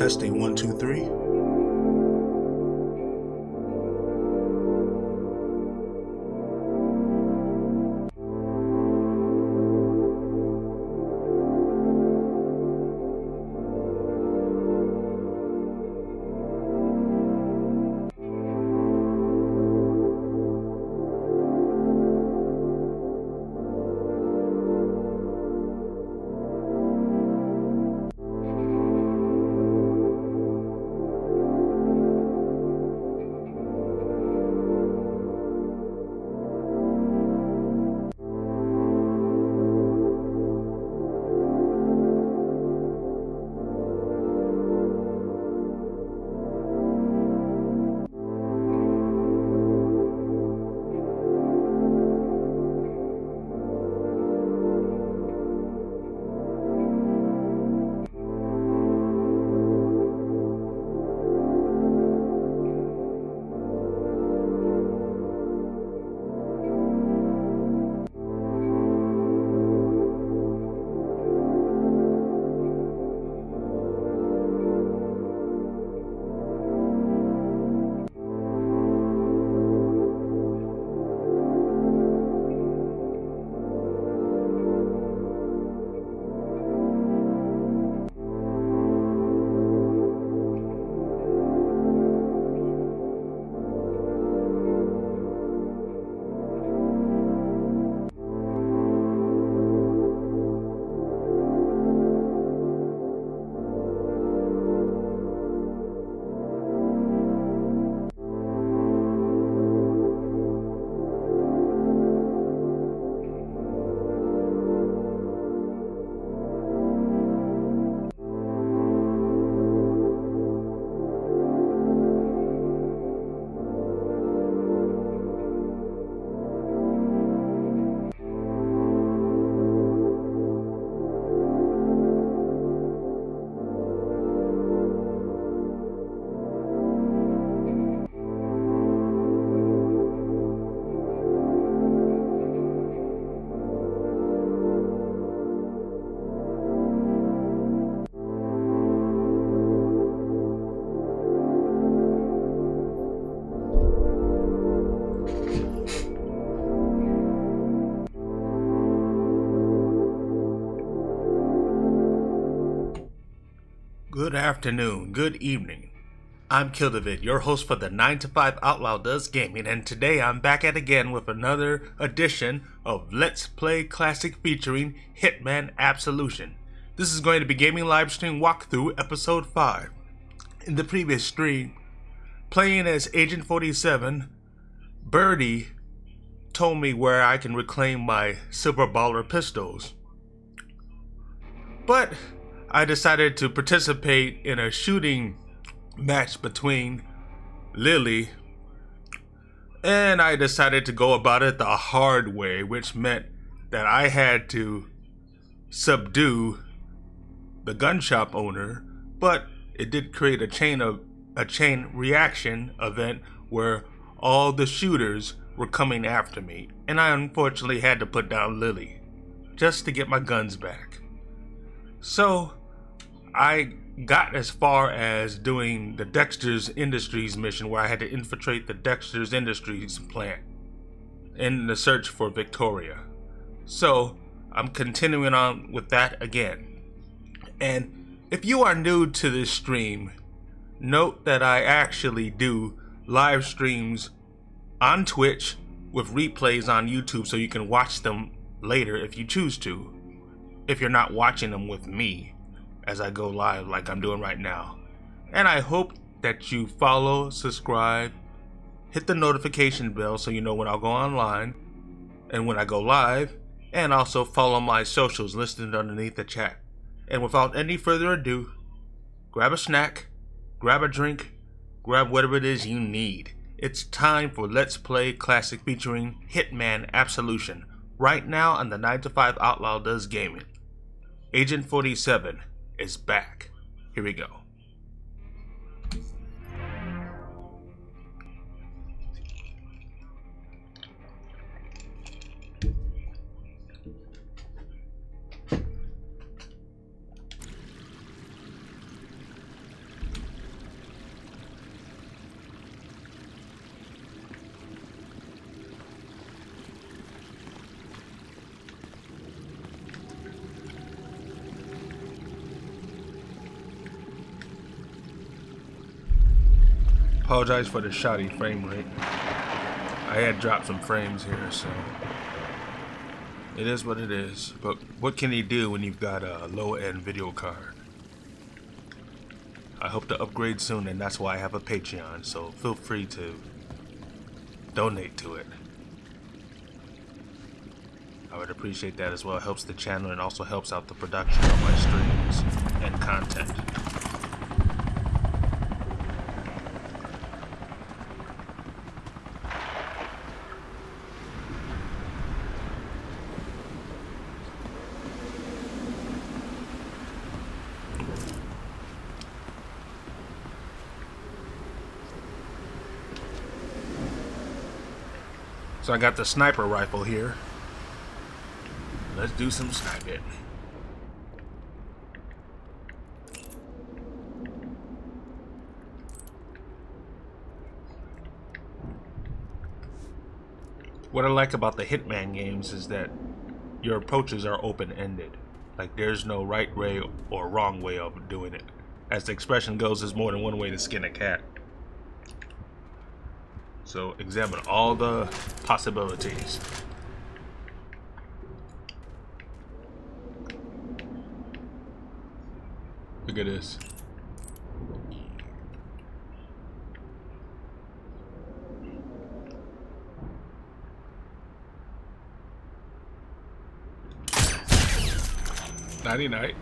Testing 1 2 3. Good afternoon, good evening. I'm Kildavid, your host for the 9 to 5 Outlaw Does Gaming, and today I'm back at again with another edition of Let's Play Classic featuring Hitman Absolution. This is going to be Gaming Livestream Walkthrough Episode 5. In the previous stream, playing as Agent 47, Birdie told me where I can reclaim my Silver Baller pistols. But I decided to participate in a shooting match between Lily, and I decided to go about it the hard way, which meant that I had to subdue the gun shop owner, but it did create a chain reaction event where all the shooters were coming after me, and I unfortunately had to put down Lily just to get my guns back. So I got as far as doing the Dexter's Industries mission, where I had to infiltrate the Dexter's Industries plant in the search for Victoria. So I'm continuing on with that again. And if you are new to this stream, note that I actually do live streams on Twitch with replays on YouTube, so you can watch them later if you choose to, if you're not watching them with me as I go live like I'm doing right now. And I hope that you follow, subscribe, hit the notification bell so you know when I'll go online and when I go live, and also follow my socials listed underneath the chat. And without any further ado, grab a snack, grab a drink, grab whatever it is you need. It's time for Let's Play Classic featuring Hitman Absolution, right now on the 9 to 5 Outlaw Does Gaming. Agent 47 is back. Here we go. apologize for the shoddy frame rate. I had dropped some frames here, so it is what it is. But what can you do when you've got a low-end video card? I hope to upgrade soon, and that's why I have a Patreon, so feel free to donate to it. I would appreciate that as well. It helps the channel and also helps out the production of my streams and content. So I got the sniper rifle here. Let's do some sniping. What I like about the Hitman games is that your approaches are open-ended. Like there's no right way or wrong way of doing it. As the expression goes, there's more than one way to skin a cat. So examine all the possibilities. Look at this. Nighty-night.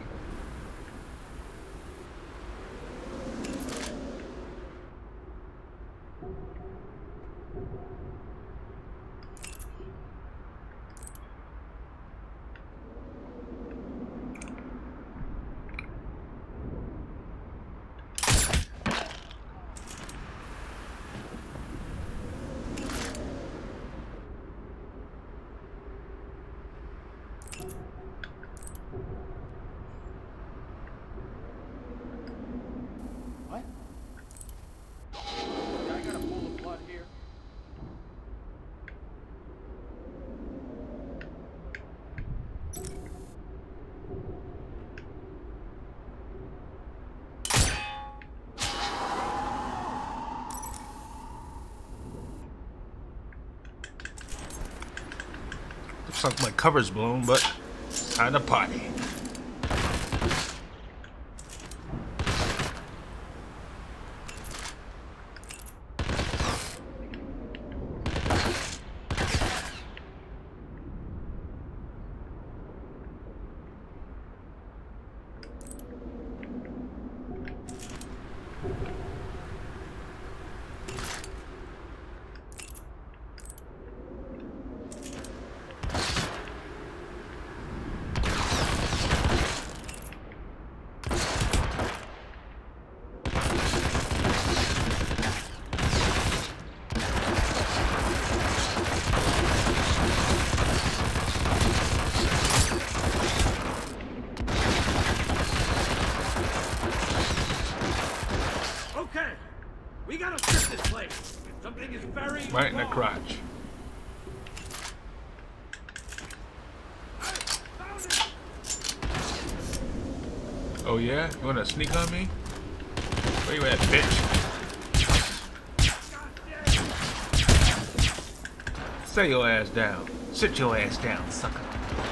Looks like my cover's blown, but time to potty. We gotta strip this place. Something is very right in the crotch. Oh yeah? You wanna sneak on me? Where you at, bitch? Sit your ass down. Sit your ass down, sucker.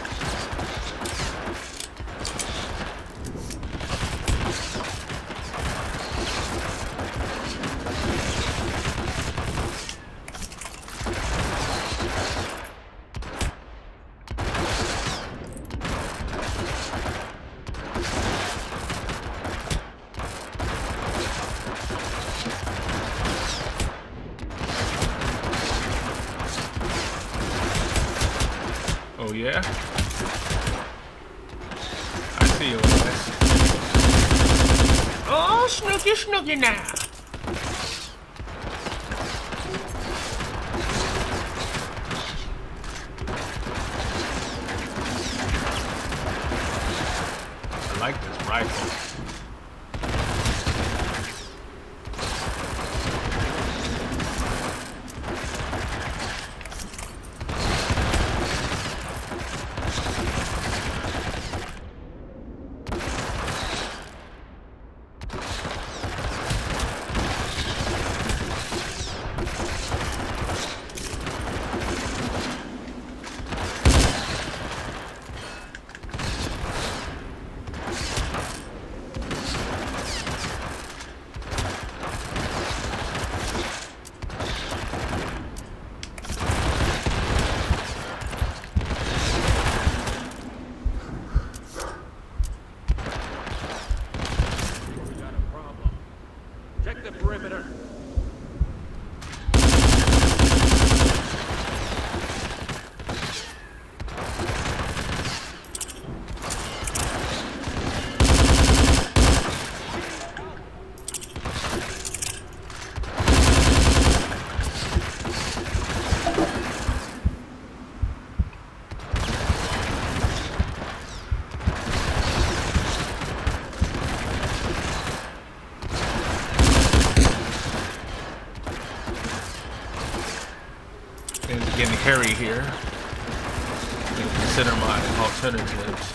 Oh yeah? I see you. Oh, snooky snooky now. I like this rifle. carry here. And consider my alternatives.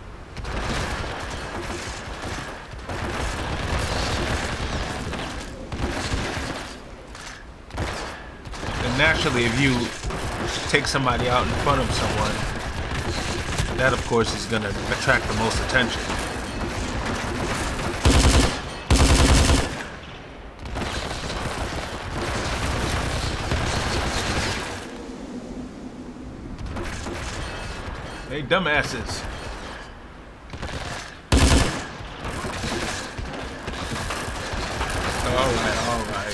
And naturally, if you take somebody out in front of someone, that of course is going to attract the most attention. Hey, dumbasses. Alright, alright.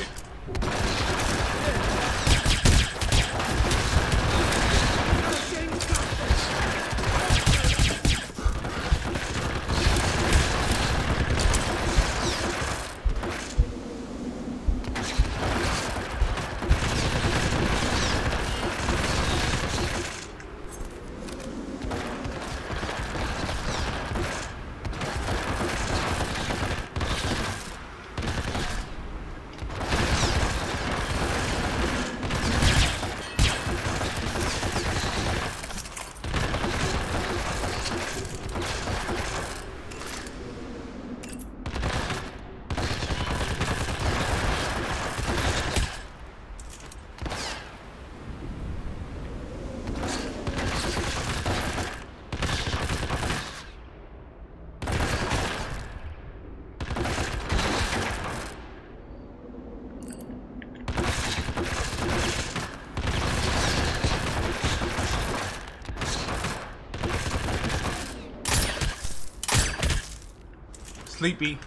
Sleepy.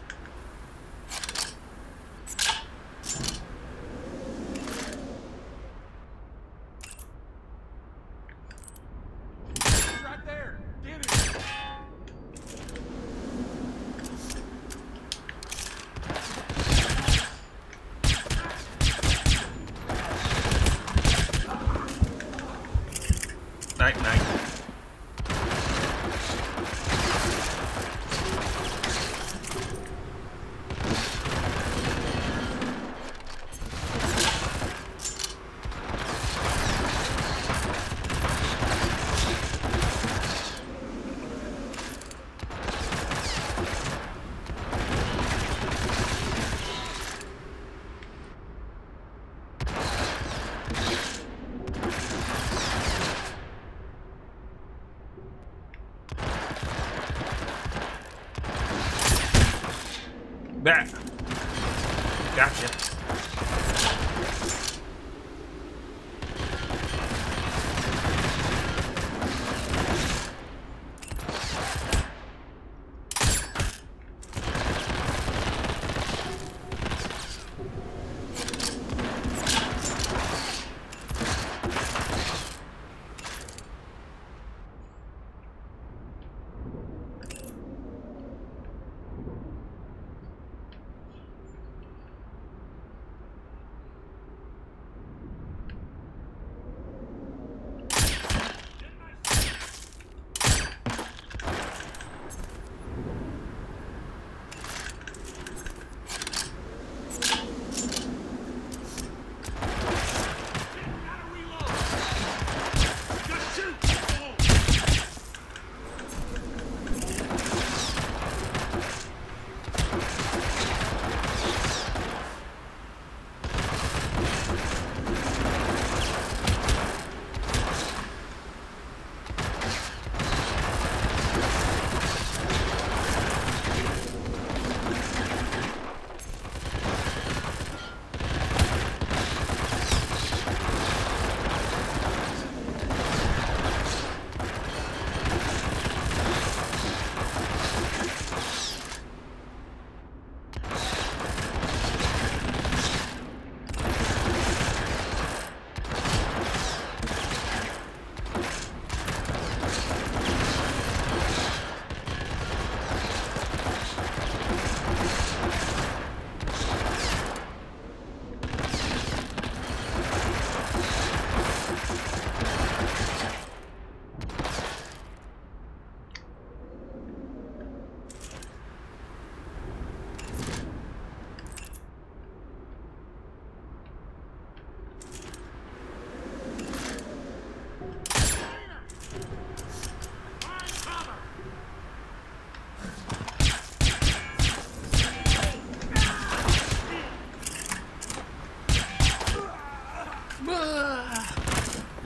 Right there. Get it. Night, night. Back. Gotcha.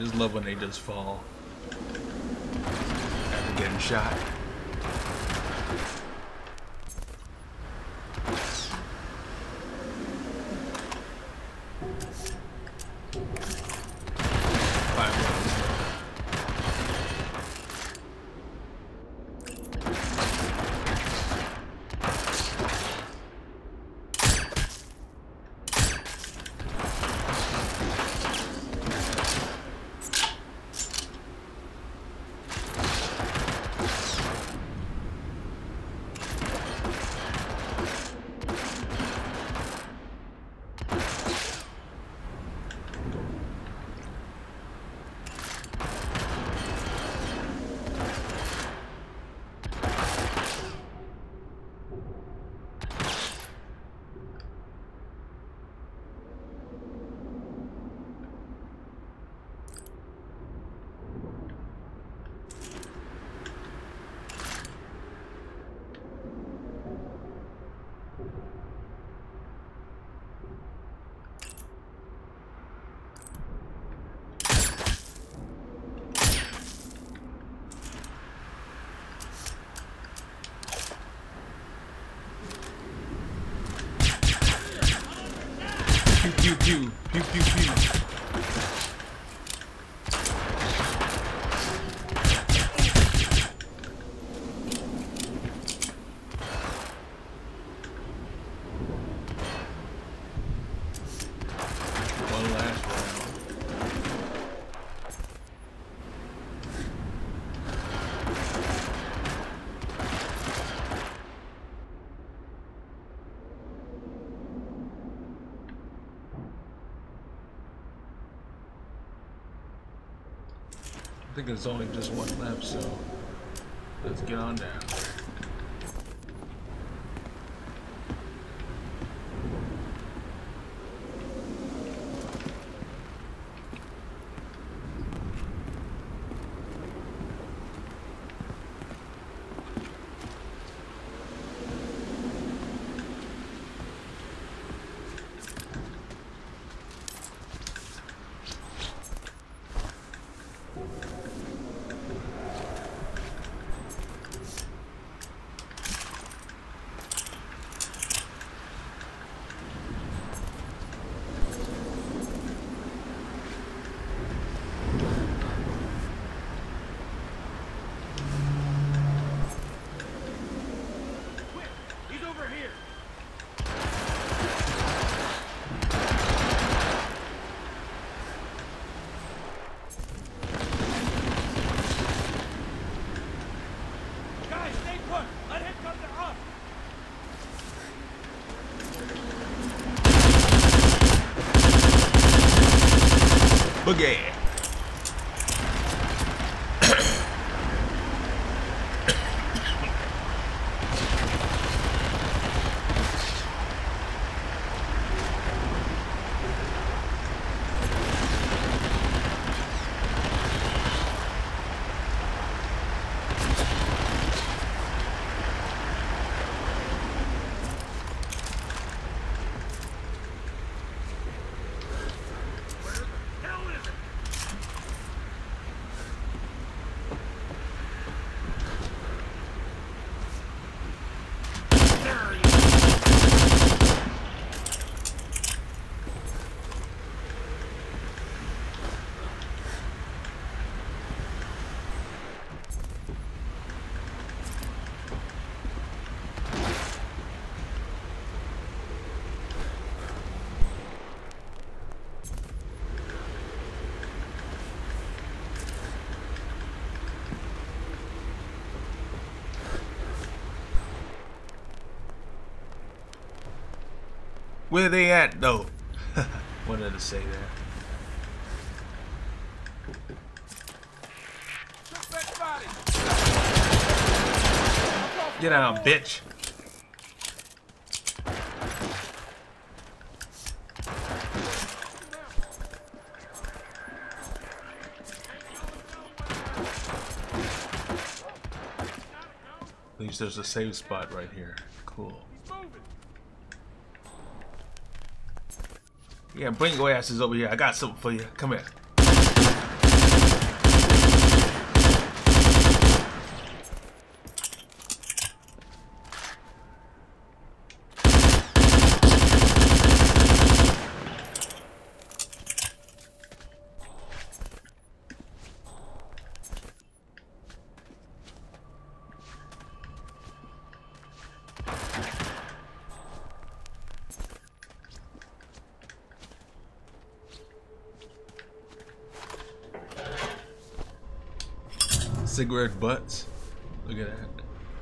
just love when they just fall after getting shot. Pew pew pew pew pew. One last round. I think there's only just one left, so let's get on down. Boogie. Where they at though? Wanted to say that. Get out, bitch. At least there's a save spot right here. Cool. Yeah, bring your asses over here. I got something for you. Come here. Cigarette butts. Look at that.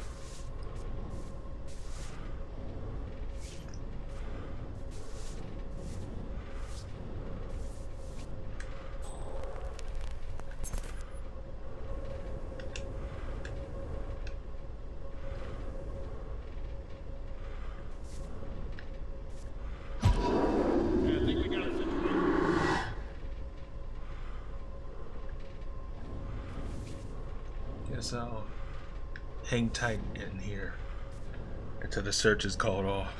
Guess I'll hang tight in here until the search is called off.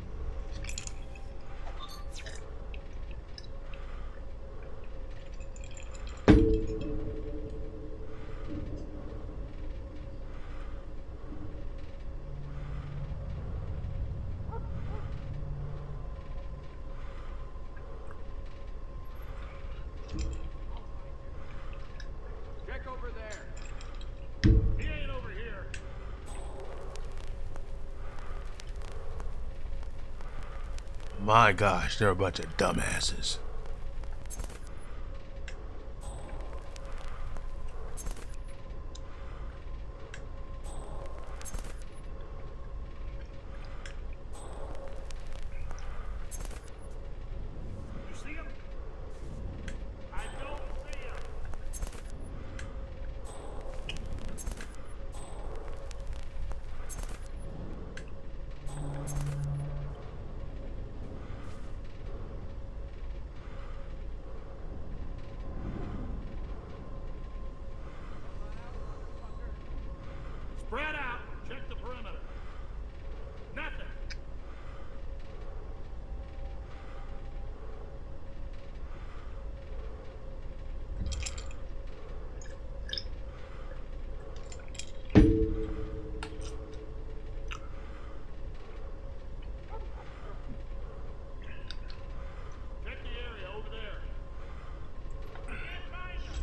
Check over there. He ain't over here. My gosh, they're a bunch of dumbasses. You see him? I don't see him. Spread out. Check the perimeter. Nothing. Check the area over there. Can't find him.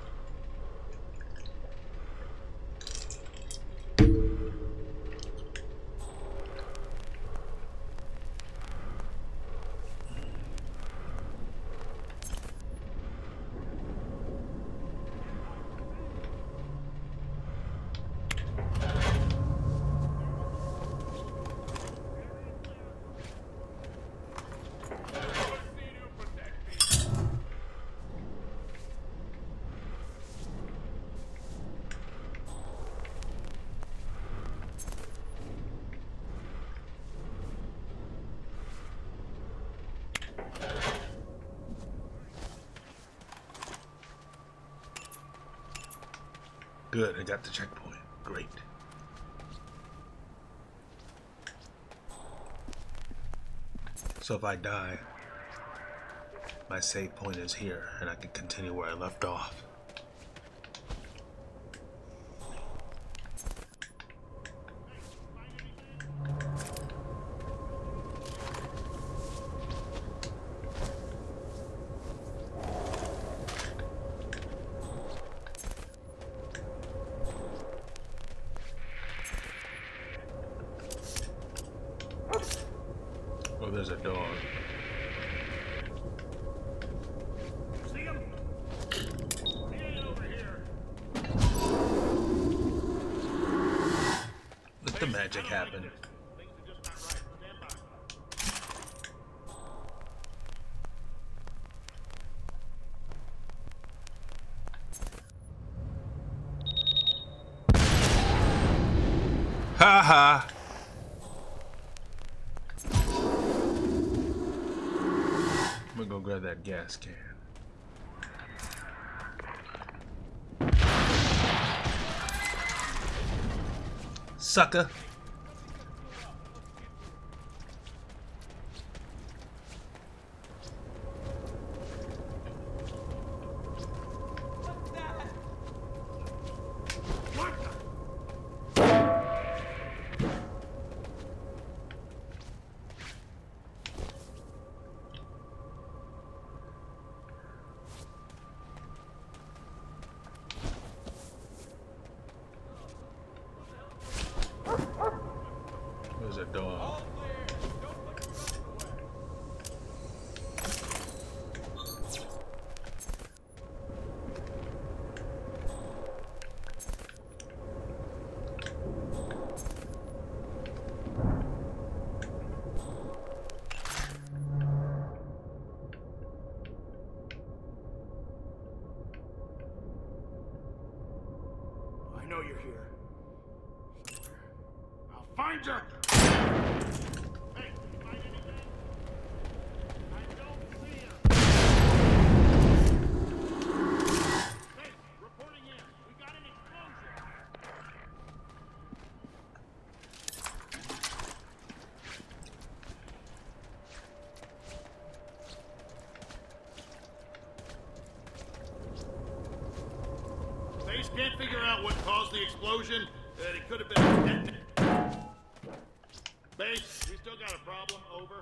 Good, I got the checkpoint. Great. So if I die, my save point is here, and I can continue where I left off. Oh, there's a dog. See him? He ain't over here. Let the magic happen. Things are just not right. Stand by. Ha ha! I'm gonna go grab that gas can. Sucker! There's a dog. you're here. I'll find you! Hey, you find anything? I don't see you! Hey, reporting in. We got an explosion! Base can't figure out what caused the explosion. It could have been a detonation. Base, we still got a problem. Over.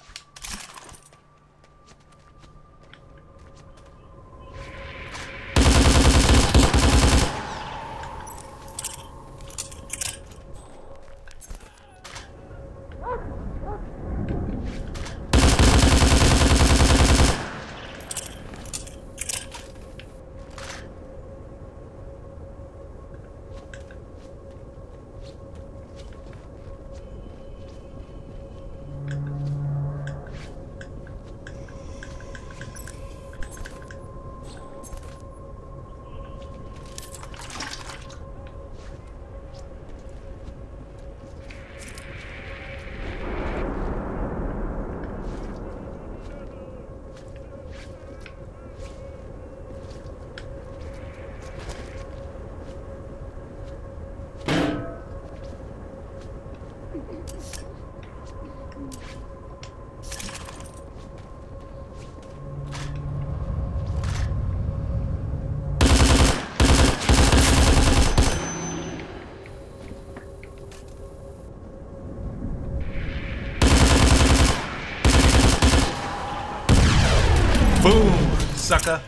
Boom, sucker.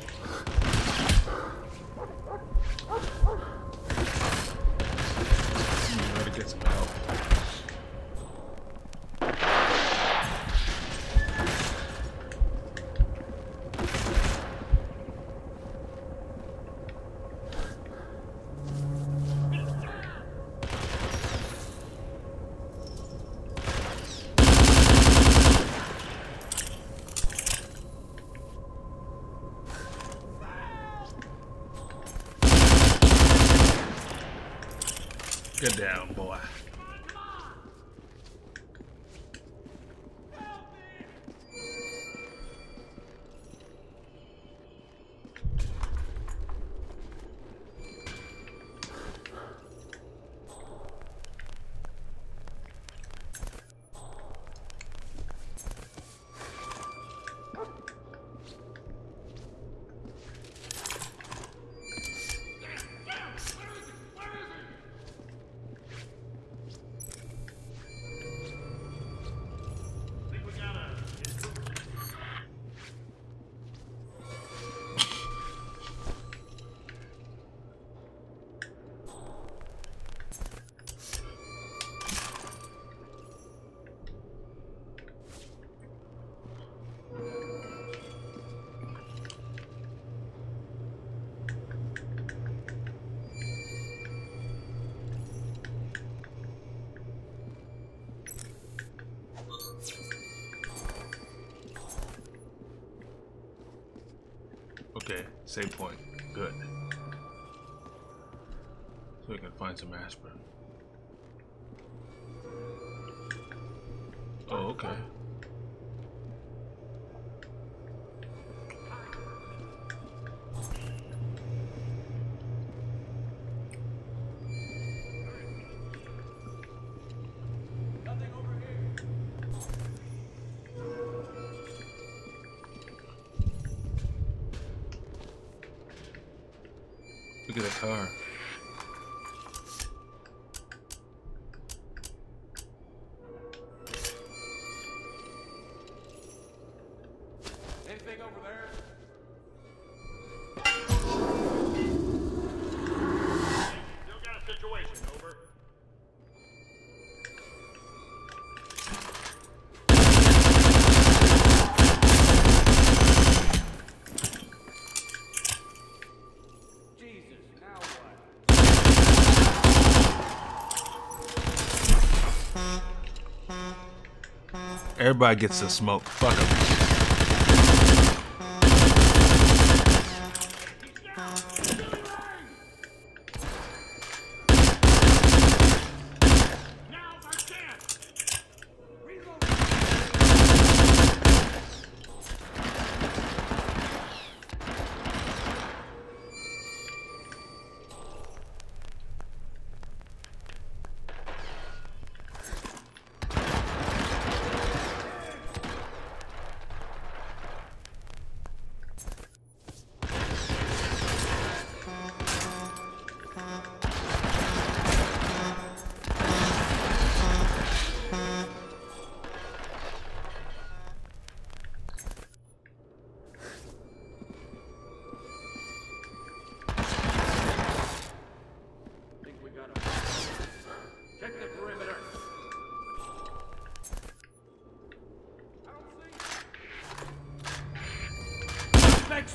Gotta get some help. Get down, boy. Okay, save point. Good. So we can find some aspirin. Oh, okay. Look at the car. Anything over there? Still got a situation, over. Everybody gets to smoke. Fuck them.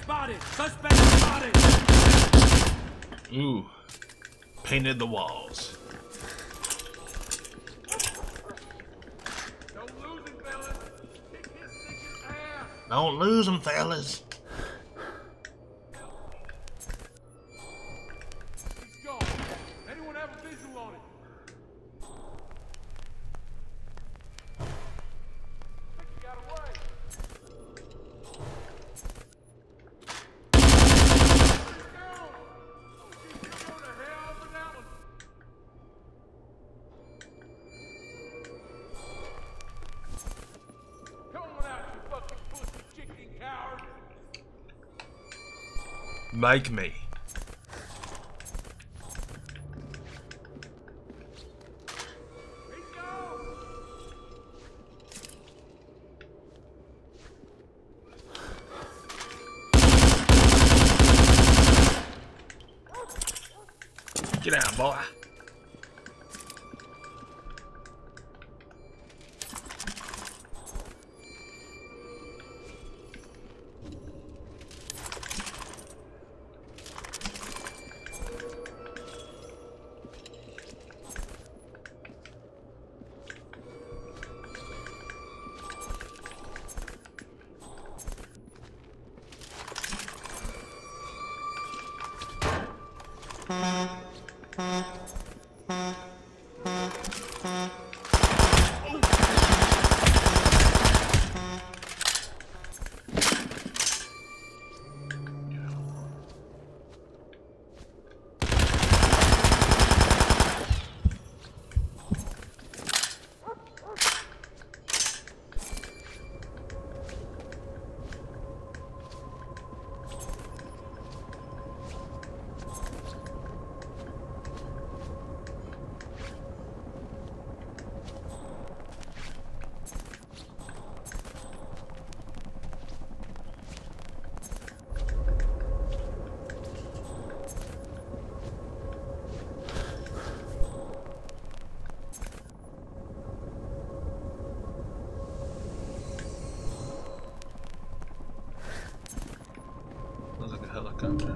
spotted! Suspect spotted! Ooh. Painted the walls. Don't lose him, fellas. Kick his stinking ass. Don't lose them, fellas. He's gone. Anyone have a visual on it? I think he got away. He's gone. Oh, she's going to hell for that one. Come on out, you fucking pussy chicken coward. Like me. He's gone. Get out, boy. Looks like a helicopter.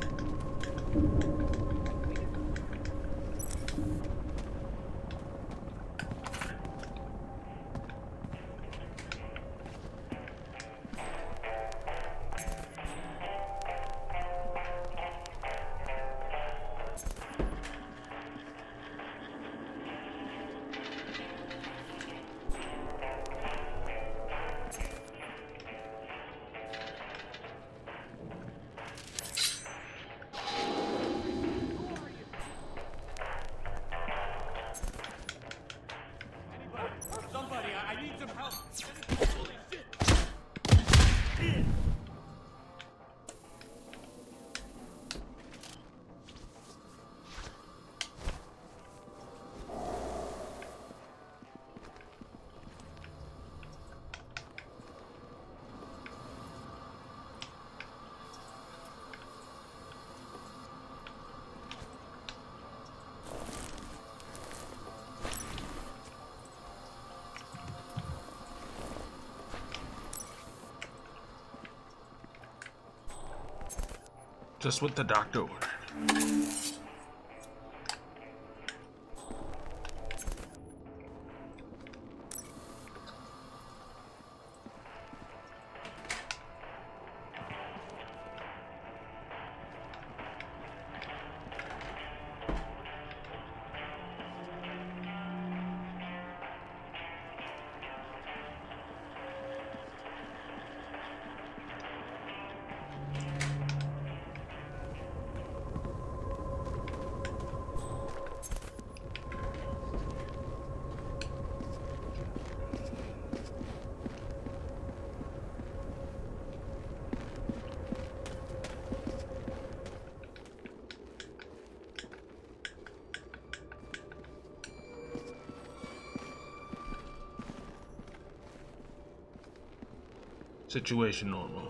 Somebody, I need some help! Holy shit! Just what the doctor ordered. Situation normal.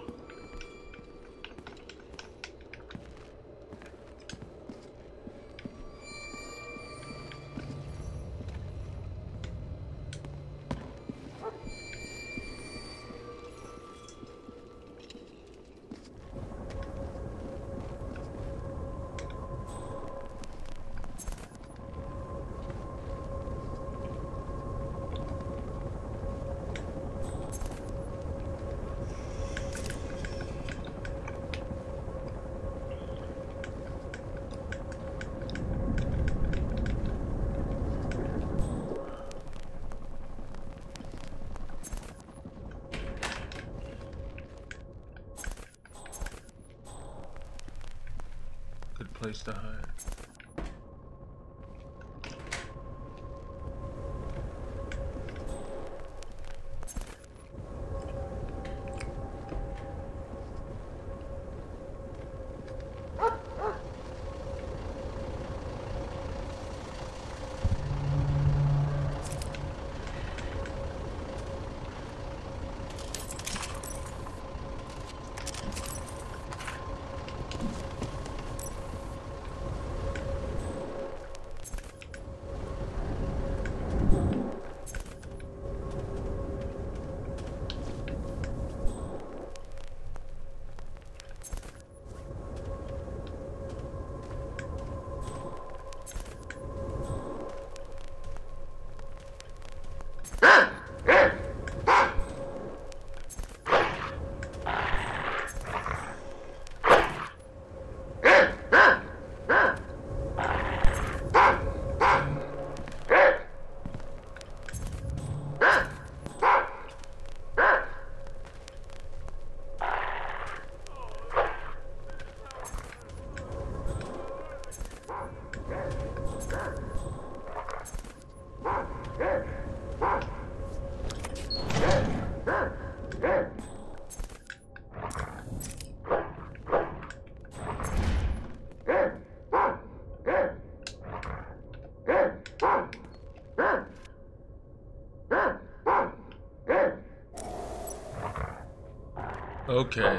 place to hide. Okay.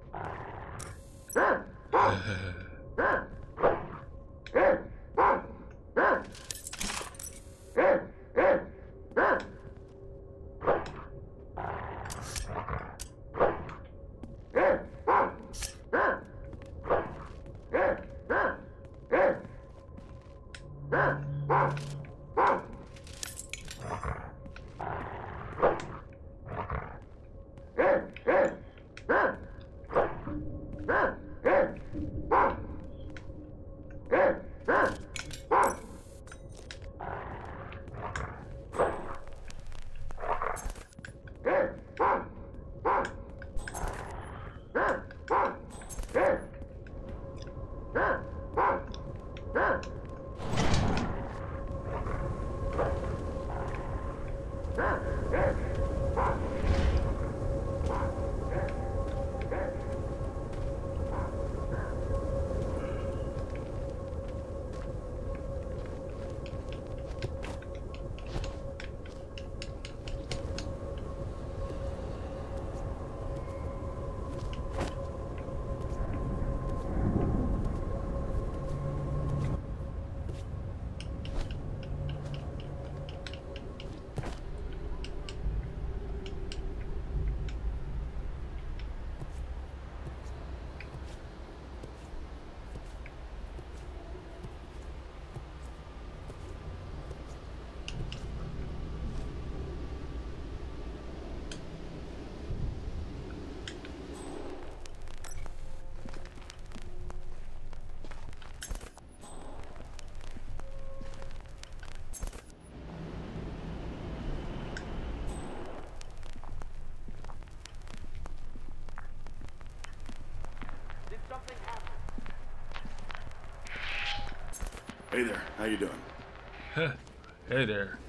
Hey there, how you doing? Hey there.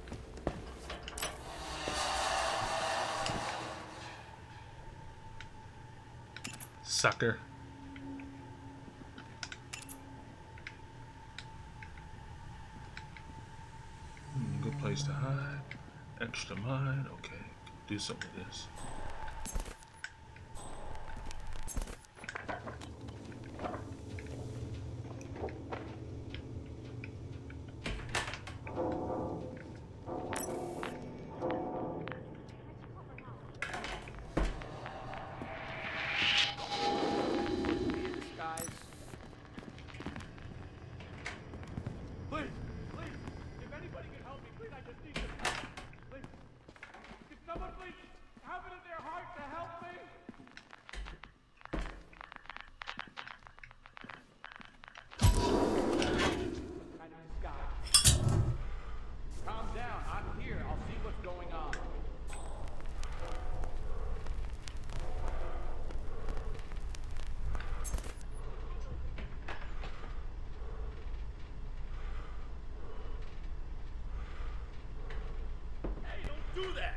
Sucker. Good place to hide. Extra mine. Okay, do some of this. do that.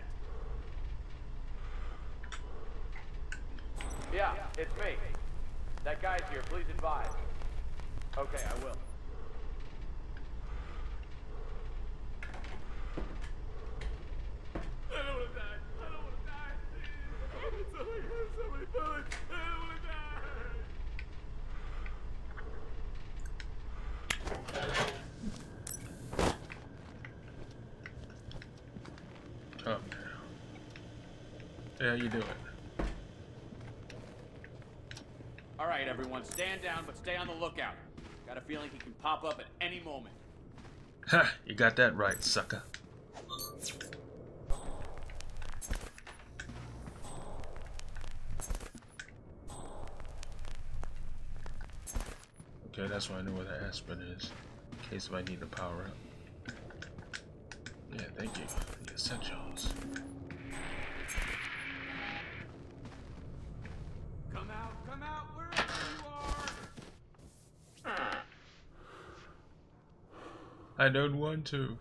Yeah, it's me. That guy's here. Please advise. Okay, I will. I don't want to die. I don't want to die. Somebody do it. I don't want to die. Oh, yeah, you do it. All right, everyone, stand down, but stay on the lookout. Got a feeling he can pop up at any moment. Ha! You got that right, sucker. Okay, that's why I know where the aspirin is. In case if I need to power up. Yeah, thank you. The essentials. Come out, wherever you are. I don't want to.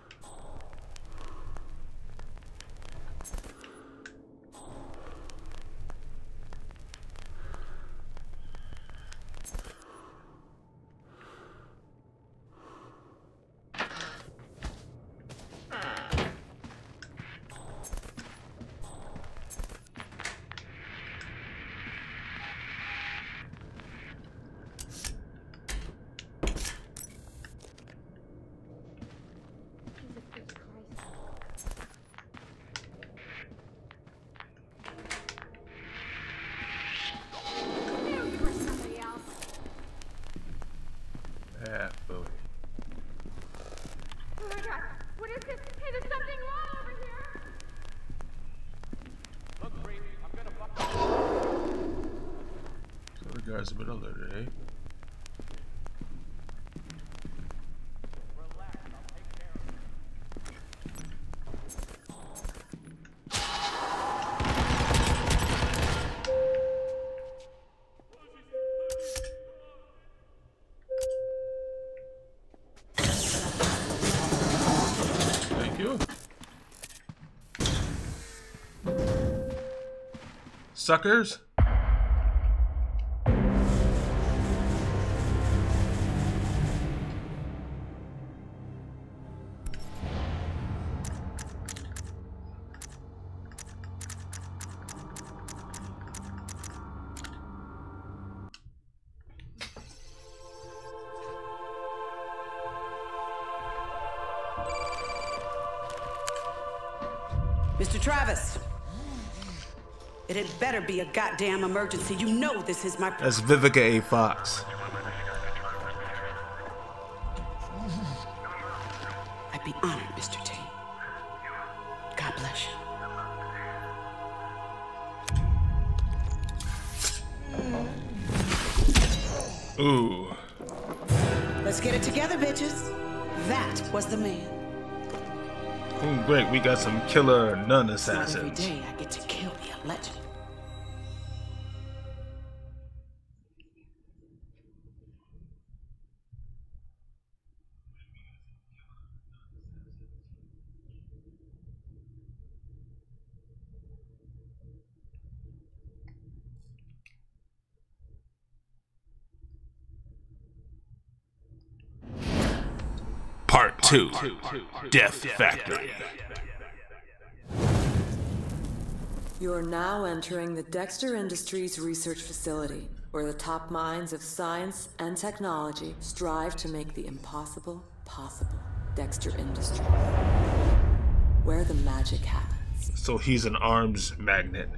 Yeah, fully. Oh my god, what is this? Hey, there's something wrong over here! Look, Bree, I'm gonna fuck. So the guys have been alerted, eh? Relax, I'll take care of it. Thank you. Suckers. Mr. Travis, it had better be a goddamn emergency. You know this is my... That's Vivica A. Fox. I'd be honored, Mr. T. God bless you. Ooh. Let's get it together, bitches. That was the man. Ooh, great. We got some killer nun Not every assassins. day I get to kill a legend. Part 2. Death Factory. You're now entering the Dexter Industries research facility, where the top minds of science and technology strive to make the impossible possible. Dexter Industries, where the magic happens. So he's an arms magnet.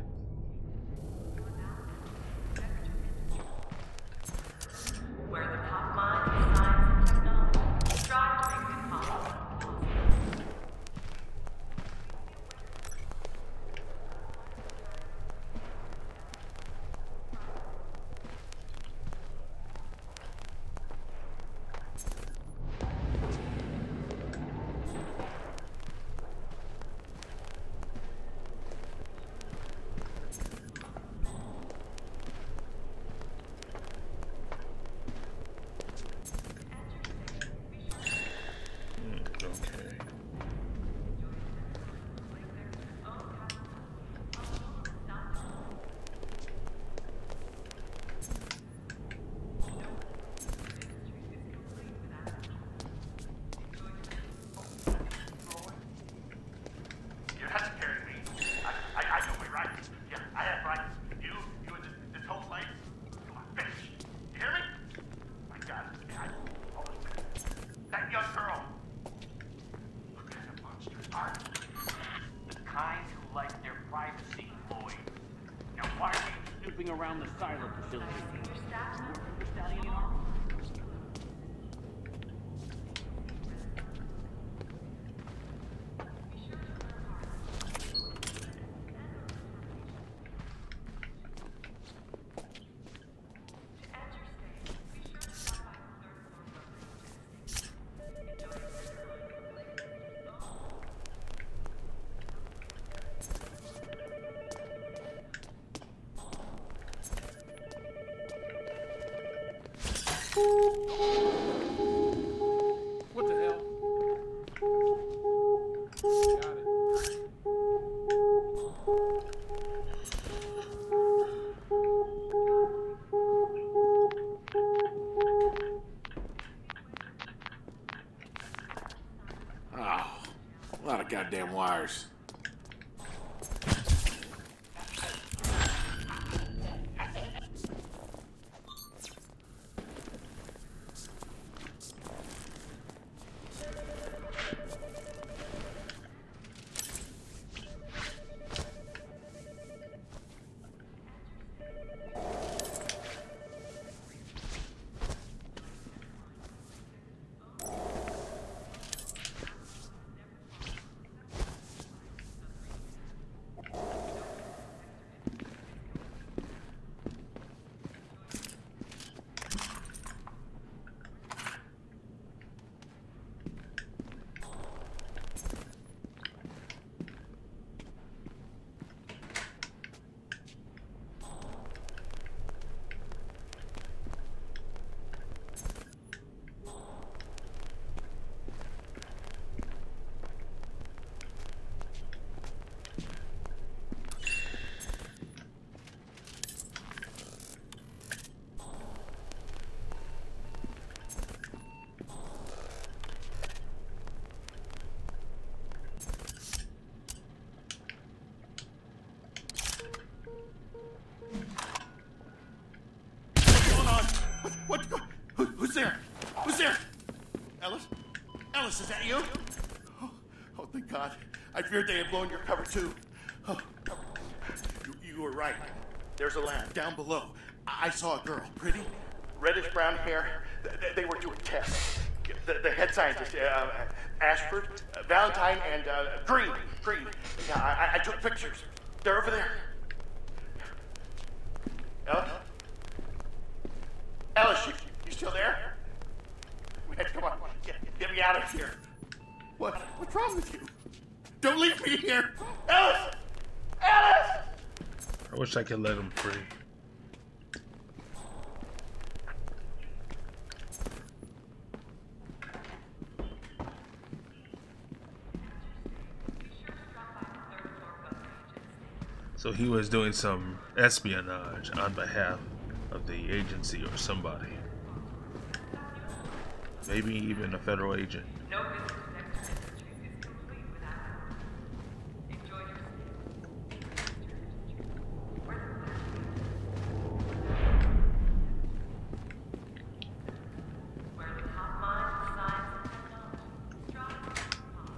Where the top minds of science and technology strive to make the impossible possible. snooping around the silo facility. Working for Stallion Army? What the hell? Got it. Oh, a lot of goddamn wires. Who's there? Who's there? Ellis? Ellis, is that you? Oh, thank God. I feared they had blown your cover too. Oh, you were right. There's a lab down below. I saw a girl, pretty, reddish brown hair. They were doing tests. The head scientist, Ashford, Valentine, and Green. Yeah, I took pictures. They're over there. Ellis? Ellis, you still there? Man, come on, get me out of here. What's wrong with you? Don't leave me here! Ellis! Ellis! I wish I could let him free. So he was doing some espionage on behalf of the agency or somebody. Maybe even a federal agent. No visit to Dexter Industries is complete without her. Enjoy your stay. Where's the where the top minds of science and technology strive to be possible.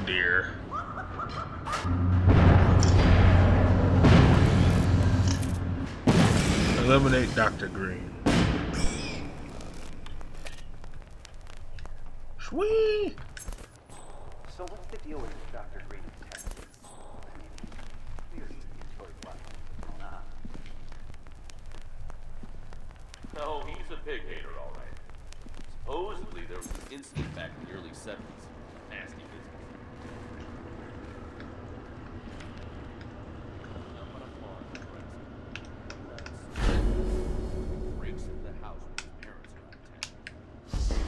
dear. Eliminate Dr. Green. Sweet. So what's the deal with this Dr. Green test? No, he's a pig hater, all right. Supposedly there was an incident back in the early 70s. Nasty business. Breaks into the house when his parents are out of town.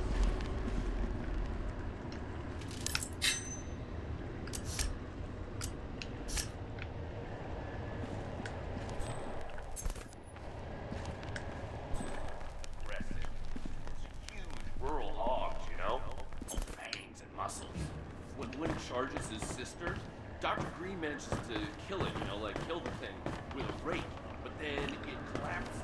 Rural hogs, you know? Fangs and muscles. When Link charges his sister, Dr. Green manages to kill it, you know, like kill the thing with a rake, but then it collapses.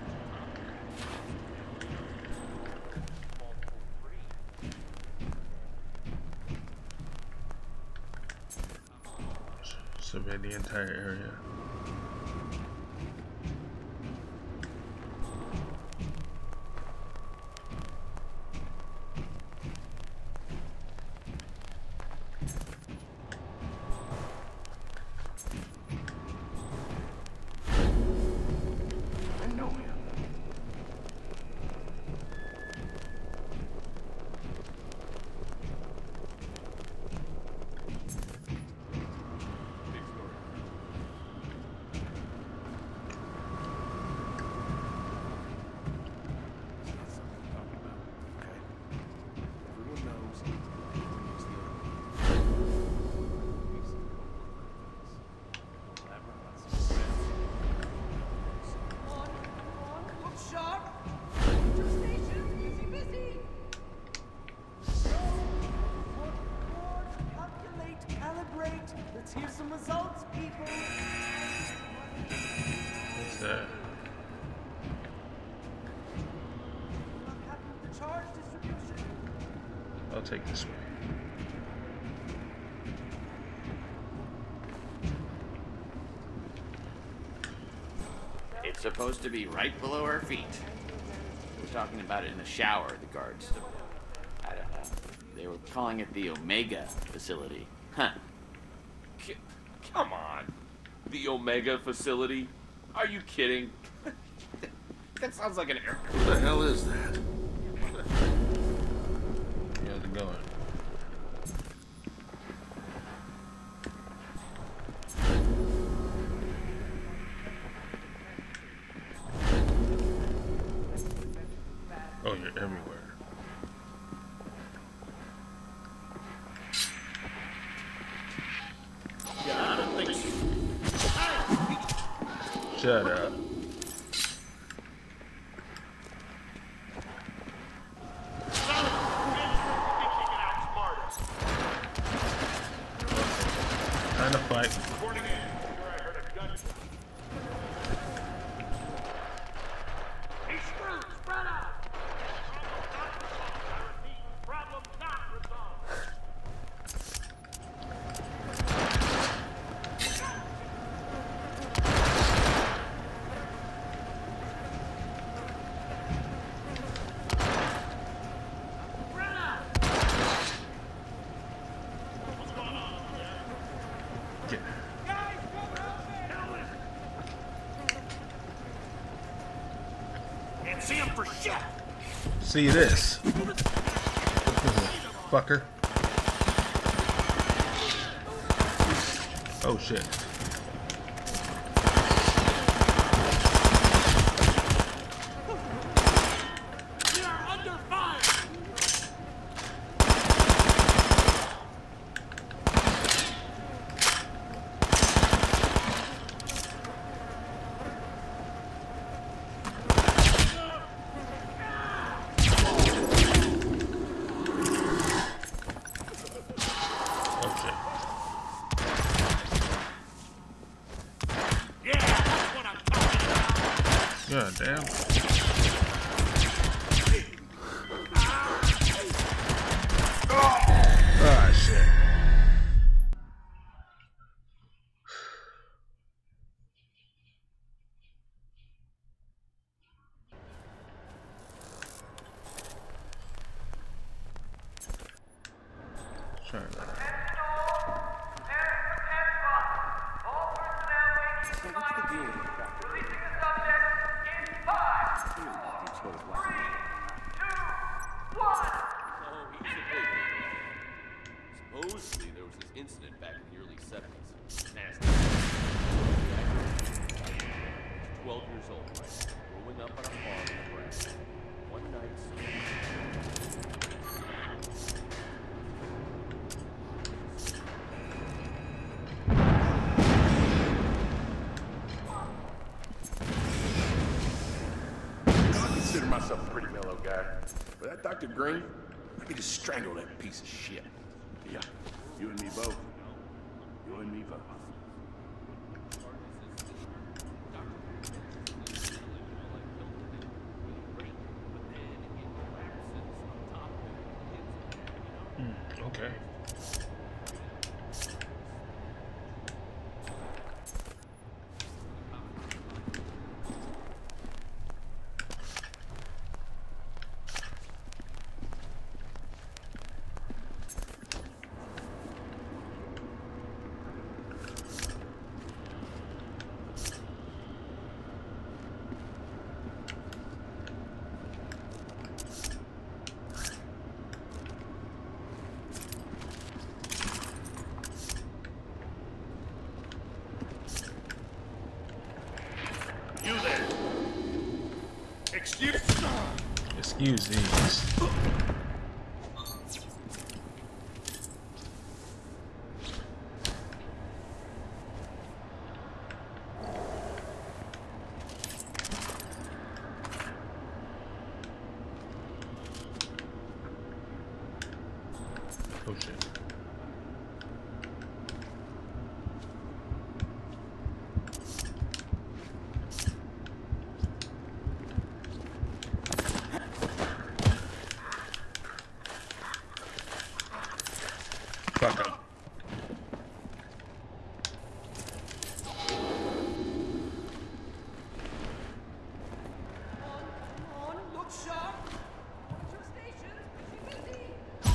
Survey the entire area. Let's hear some results, people. What's that? What happened with the charge distribution? I'll take this way. It's supposed to be right below our feet. We're talking about it in the shower, the guards. I don't know. They were calling it the Omega facility. Huh. Come on. The Omega facility? Are you kidding? That sounds like an air. Who the hell is that? How's it going? Oh, you're everywhere. Yeah, I don't think so. Shut up. Time to fight. He's screwed! Spread out! Problem not resolved. Get. Can't see him for shit! See this. Fucker. Oh shit. We are under fire! Okay. Yeah, that's what I'm talking about! God damn. Ah shit. deal with it, Doctor? Releasing the subject in 5, Clearly, Deep Throat is 3, lacking. 2, 1. Oh, he's a big one. Supposedly, there was this incident back in the early 70s. Nasty. 12 years old, right? Growing up on a farm in Nebraska. One night, I consider myself a pretty mellow guy, but that Dr. Green, I could just strangle that piece of shit. Yeah, you and me both. You and me both. Okay. You there? Excuse these. Oh shit. Fuck him. Come on, look sharp. Watch your station. She's busy.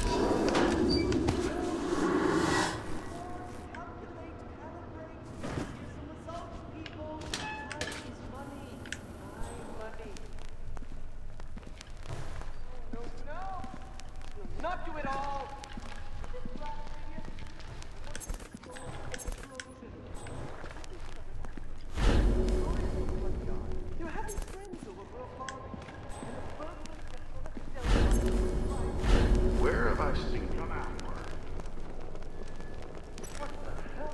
Calculate, calibrate. Here's some results, people. Time is money. My money. No, no. You'll not do it all. You're having friends over for a party. Where have I seen you? What the hell?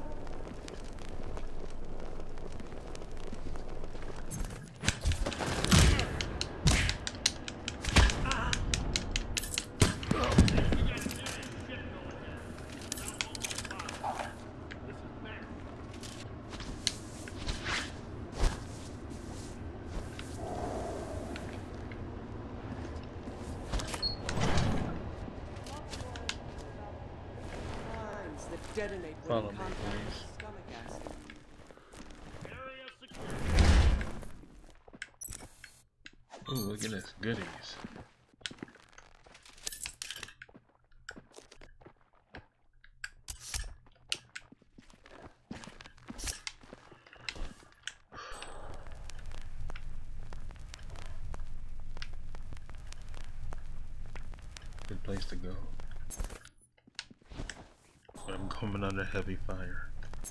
Detonate when Follow in me, contact with please. stomach acid. Ooh, look at this. Goodies. Good place to go. But I'm coming under heavy fire.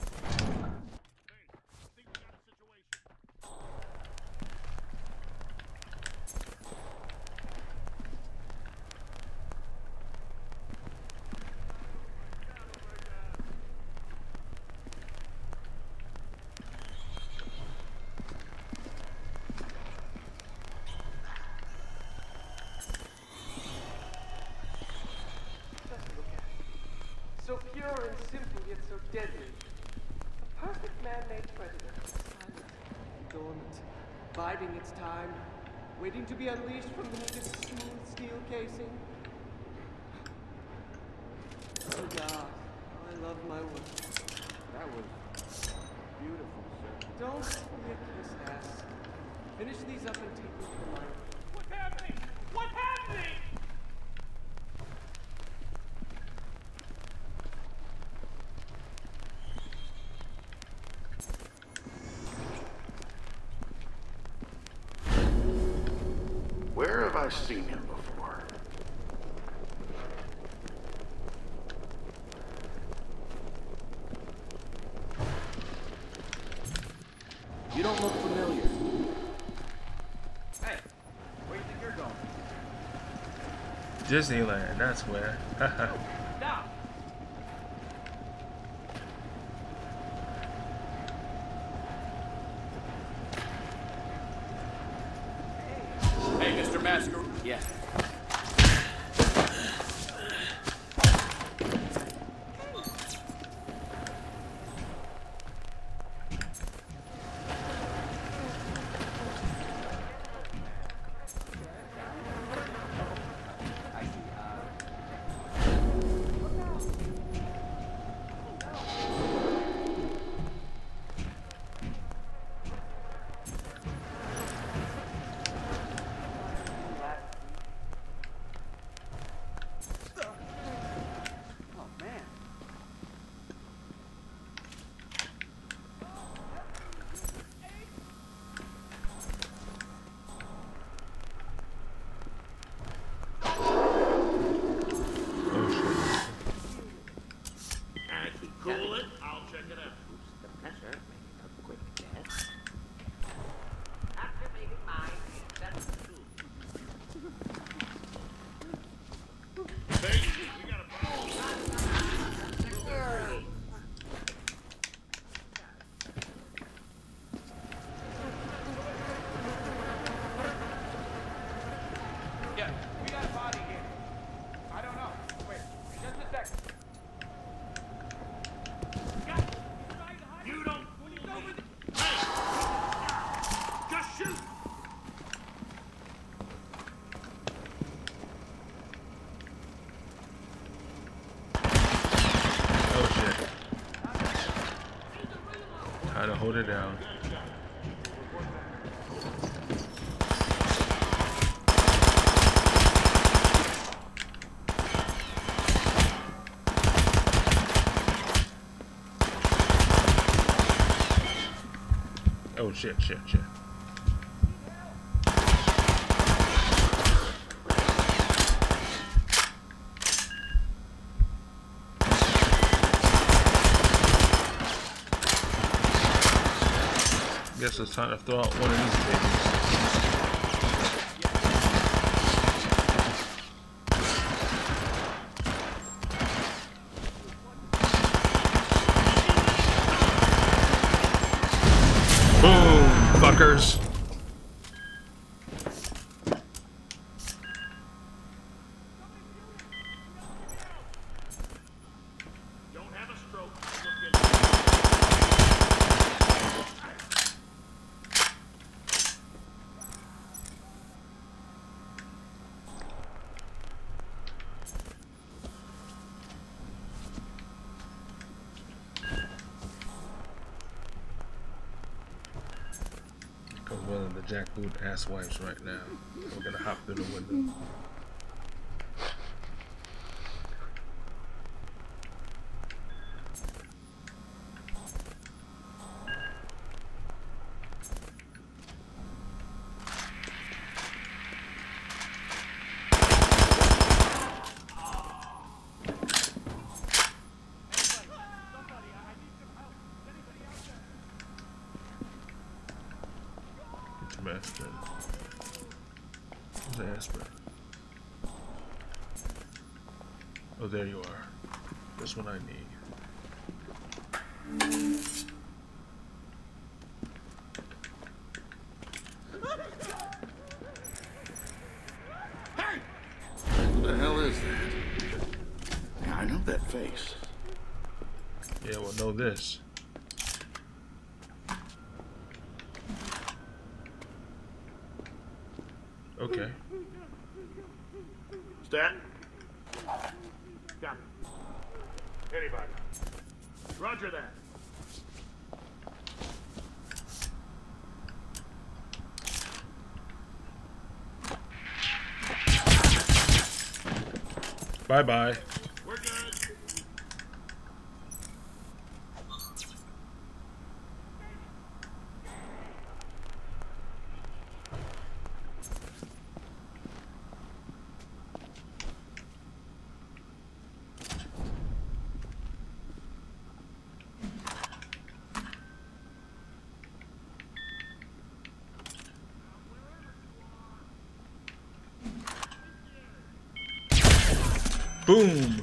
So pure and simple, yet so deadly. A perfect man-made predator. Silent, dormant, biding its time, waiting to be unleashed from beneath its smooth steel casing. Oh God, how I love my work. That was beautiful, sir. Don't be a kiss ass. Finish these up and take me to the mine. What's happening? What's happening? I've seen him before. You don't look familiar. Hey, where do you think you're going? Disneyland, that's where. Stop! Hey, Mr. Masker. Yeah. Cool it. I'll check it out. The pressure making a quick guess. After making mine, that's the truth. Hey, we got a problem. Yeah, we got a body here. I don't know. Wait, just a second. You don't. Hey! Just shoot! Oh shit. Try to hold it down. Oh shit, shit, shit. Guess it's time to throw out one of these babies. Boom, fuckers. Don't have a stroke. Comes one of the jackboot asswipes right now. We're gonna hop through the window. Get your aspirin. Where's the aspirin? Oh, there you are. This one I need. Hey! Who the hell is that? Yeah, I know that face. Yeah, well, know this. Okay. Stat. Copy. Anybody. Roger that. Bye-bye. We're good. Boom.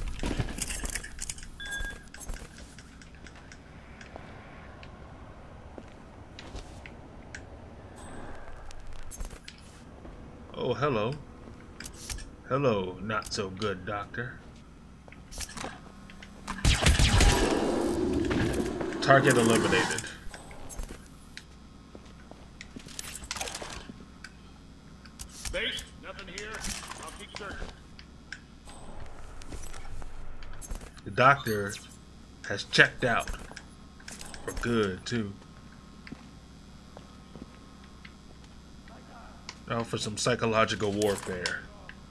Oh, hello. Hello, not so good, doctor. Target eliminated. Base, nothing here. I'll keep searching. The doctor has checked out. For good, too. Now for some psychological warfare.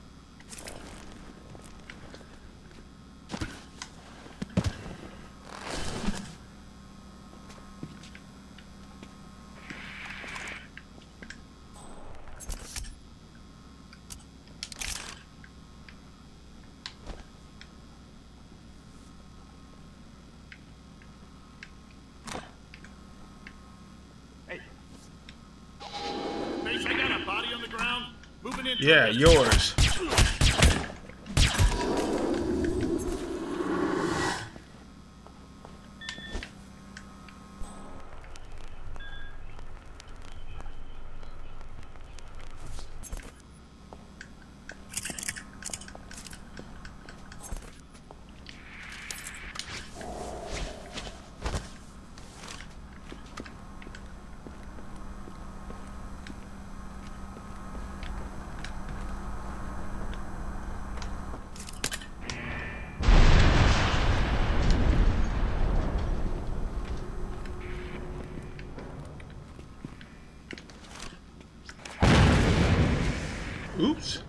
Base, I got a body on the ground. Moving in. Yeah, yours. Oops.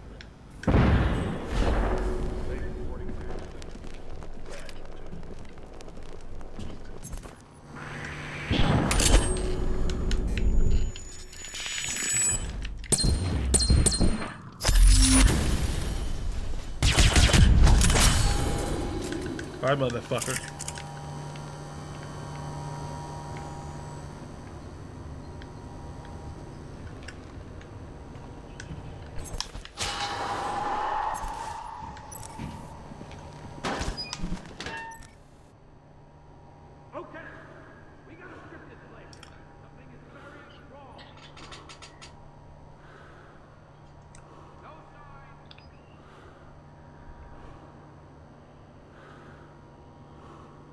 Bye, motherfucker. Okay. We gotta strip this place. Something is very wrong. No sign.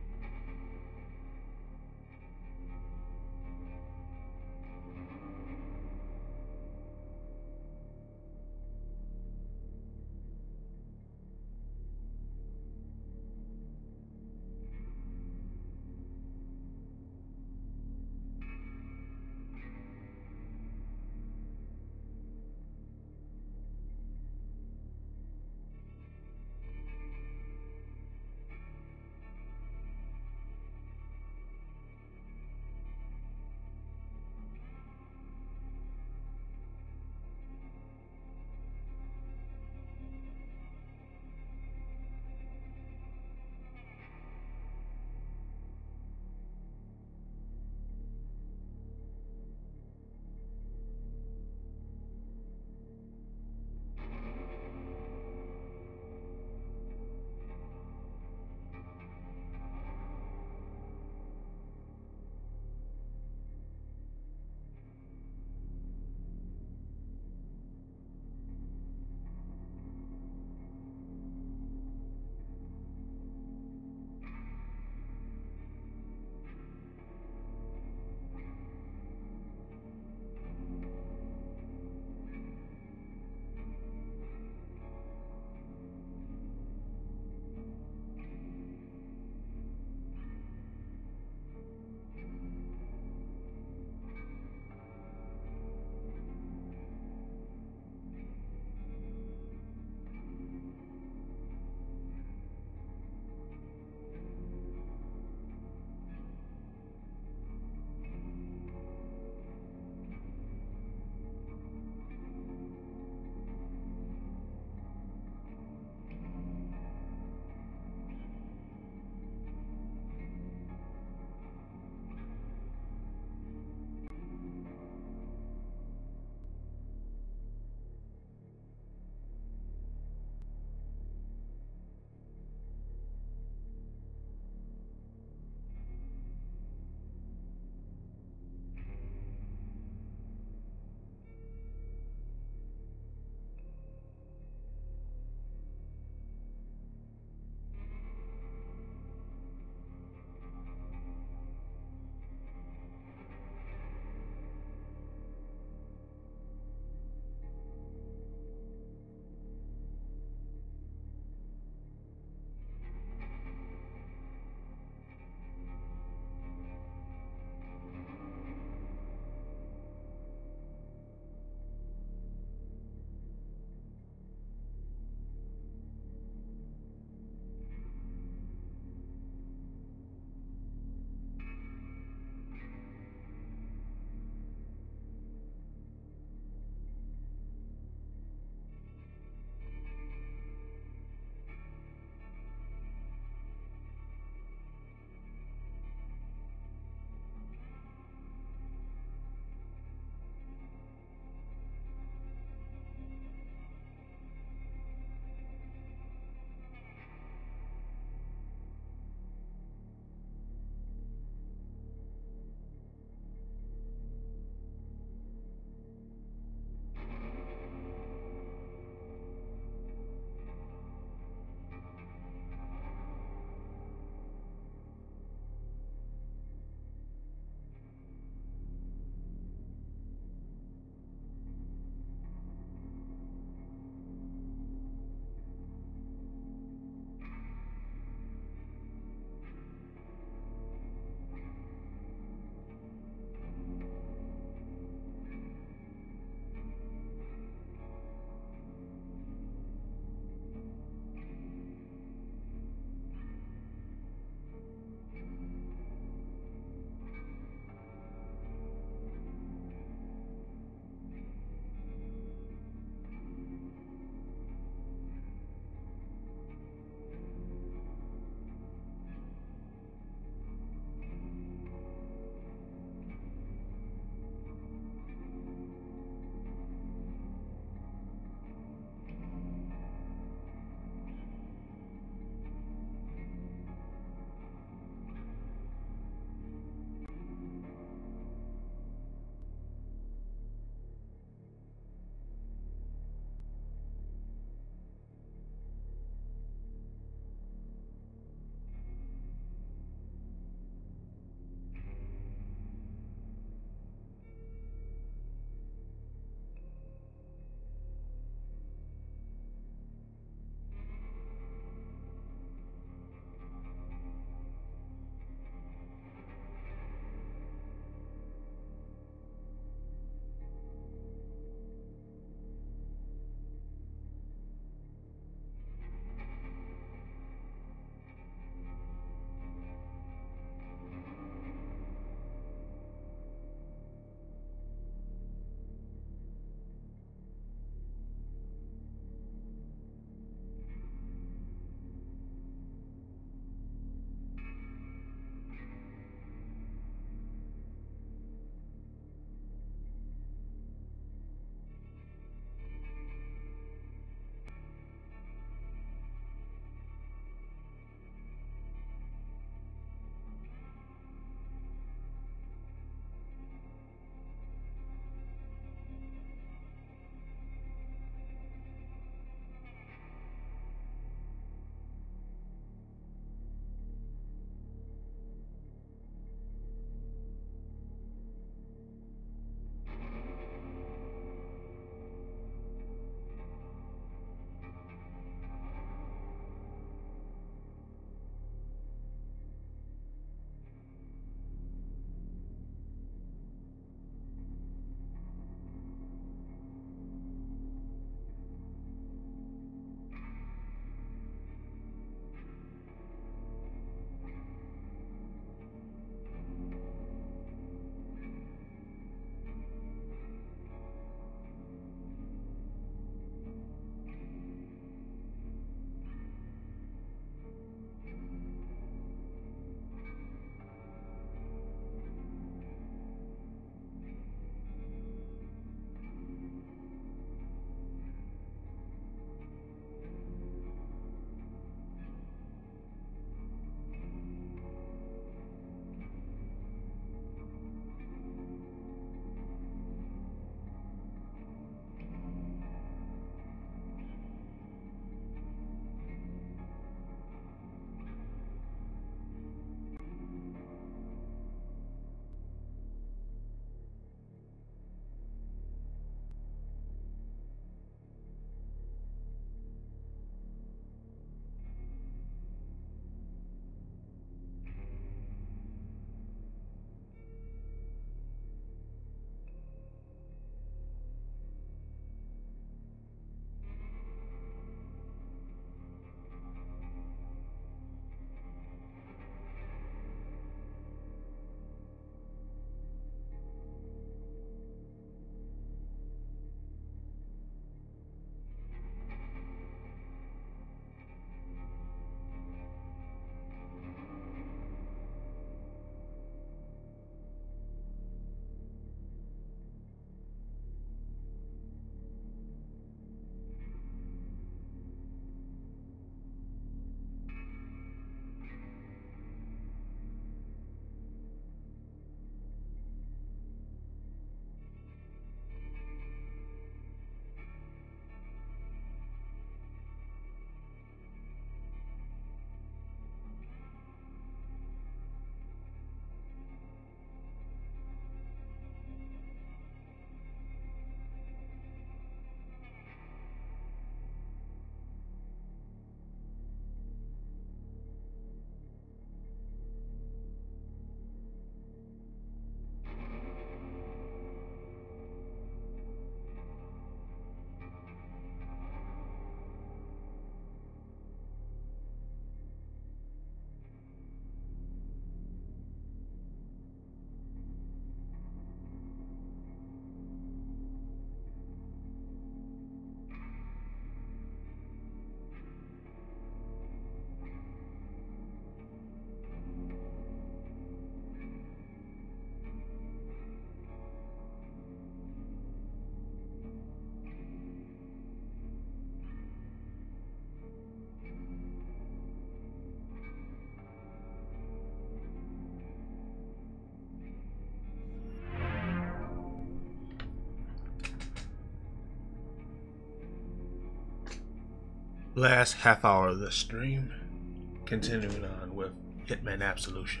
last half hour of the stream, continuing on with Hitman Absolution.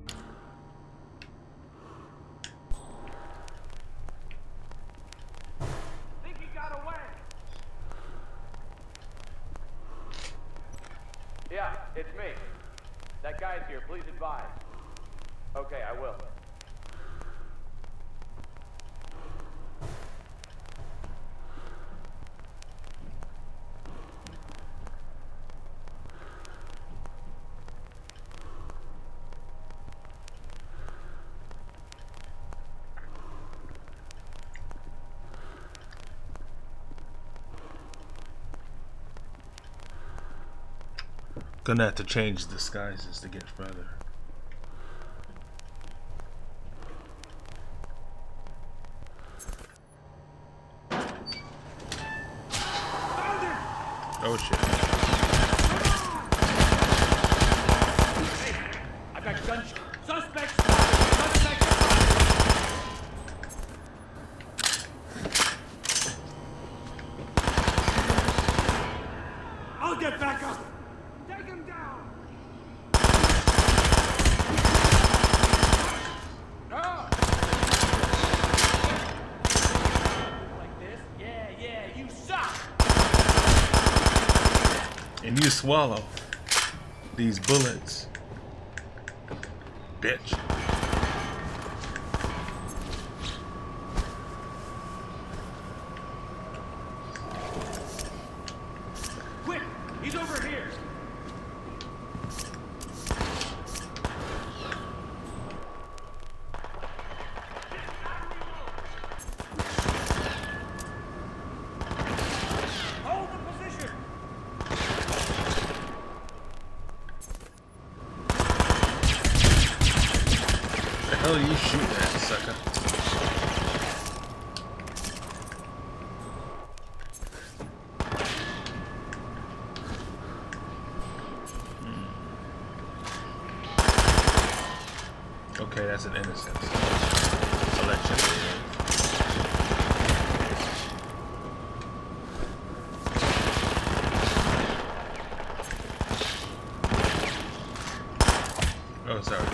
Think he got away. Yeah, it's me. That guy's here. Please advise. Okay, I will. Gonna have to change disguises to get further. Oh shit. Hey, I got gunshots. Suspects spotted. Suspects spotted. I'll get back up. Take him down. No. Like this? Yeah, you suck. And you swallow these bullets, bitch. Quick, he's over here. Hold the position. The hell are you shooting at, sucker? Okay, that's an innocent selection. Oh, sorry.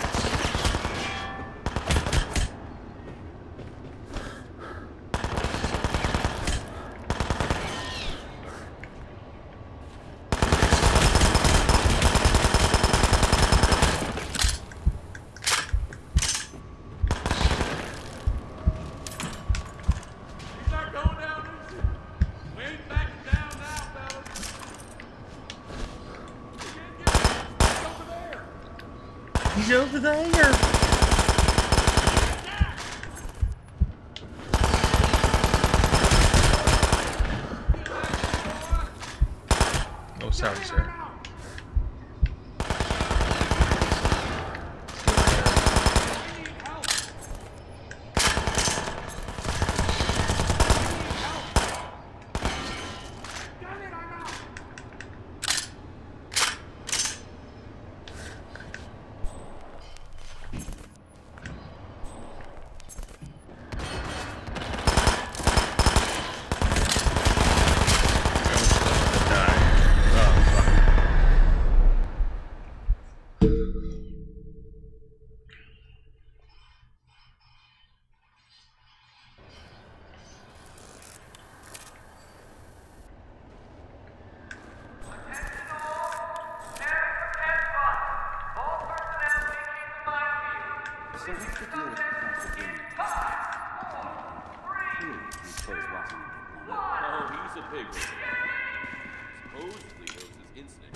He's not going down, is he? We ain't backing down now, fellas. You can't get him. He's over there. He's over there. Oh, sorry, sir. I need help. Damn it, I'm out. So what's the deal with Dr. Green? He says watching it. Oh, he's a pig. Supposedly there was this incident.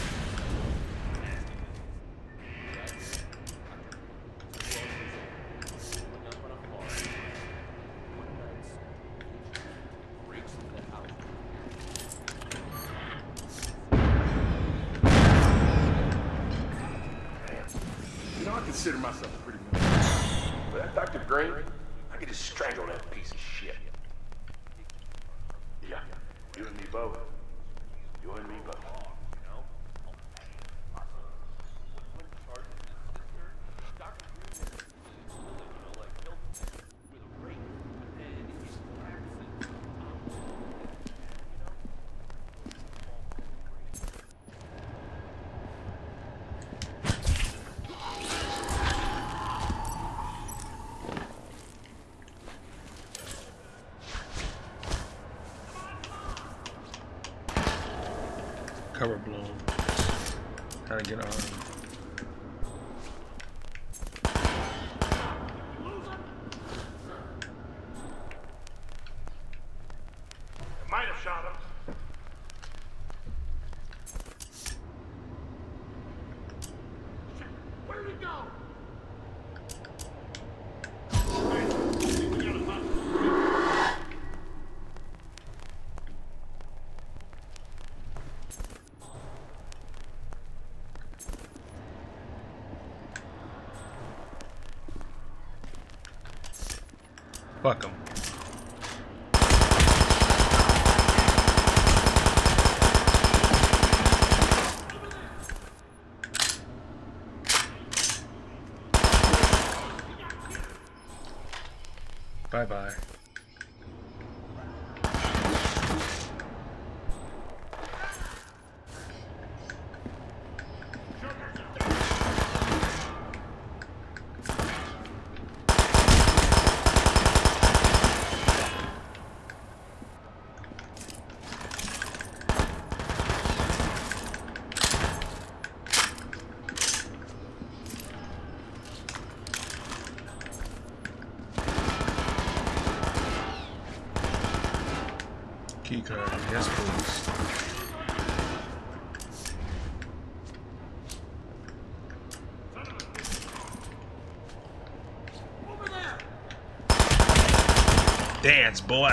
Breaks into the house. You know, I consider myself a pretty man. But that Dr. Green, I could just strangle that piece of shit. Yeah, you and me both. You and me both. cover blown. How to get on. Might have shot him. Where'd he go? Fuck him. Bye-bye. Keycard, yes please. Over there. Dance, boy.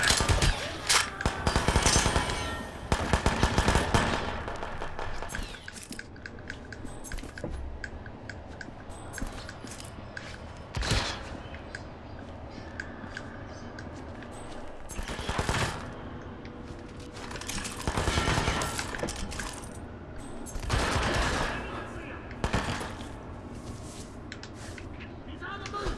He's on the move.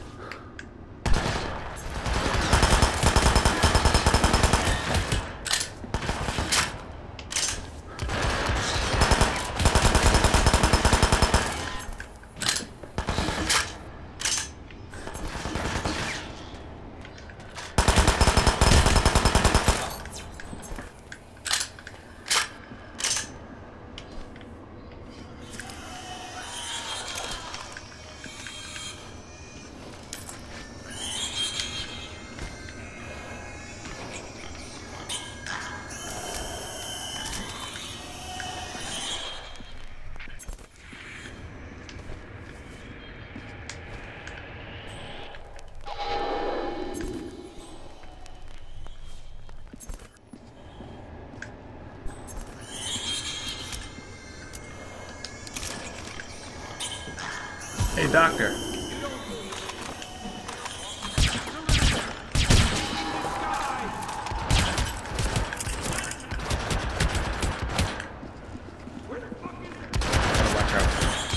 Hey, doctor. Watch out.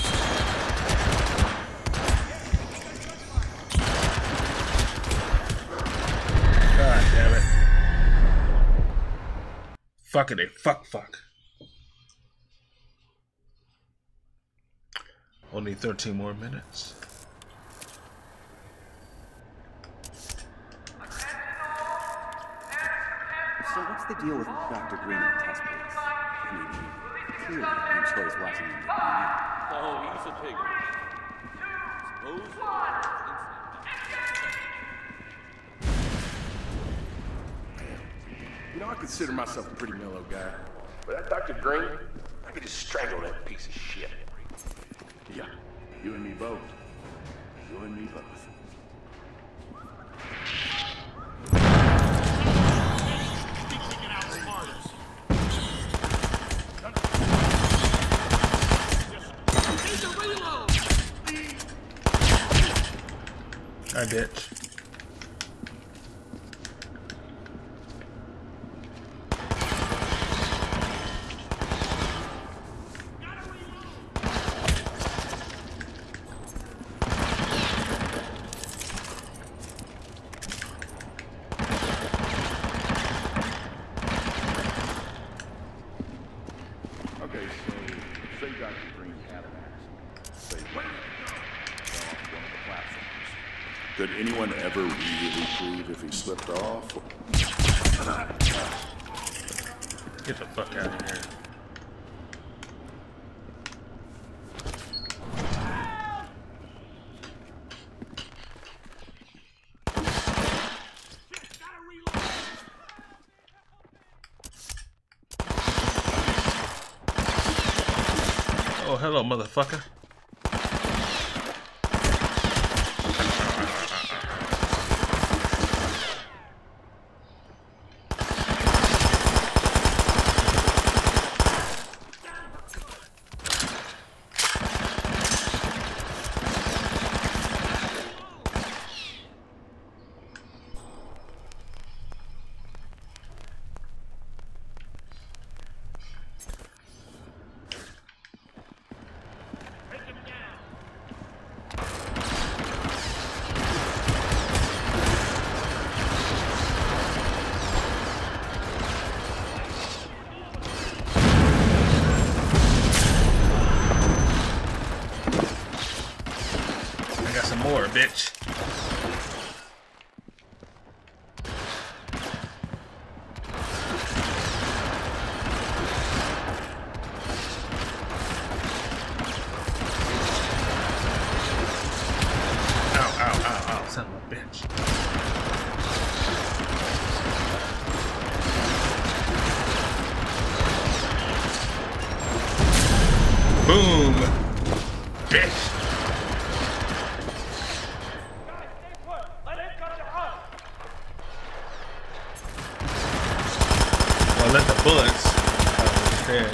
God damn it. Fuck it, fuck. Only 13 more minutes. So what's the deal with Dr. Green and the test pigs? I mean, he clearly enjoys watching them get beat. Oh, he's a pig. You know, I consider myself a pretty mellow guy. But that Dr. Green, I could just strangle that piece of shit. Yeah, you and me both. You and me both. I bitch. Okay, so say Dr. Green had an accident. Say when off one of the platforms. Could anyone ever really prove if he slipped off? Get the fuck out of here. Oh, hello, motherfucker. More, bitch. Ow, ow, ow, ow, son of a bitch. Boom, bitch. Let the bullets instead.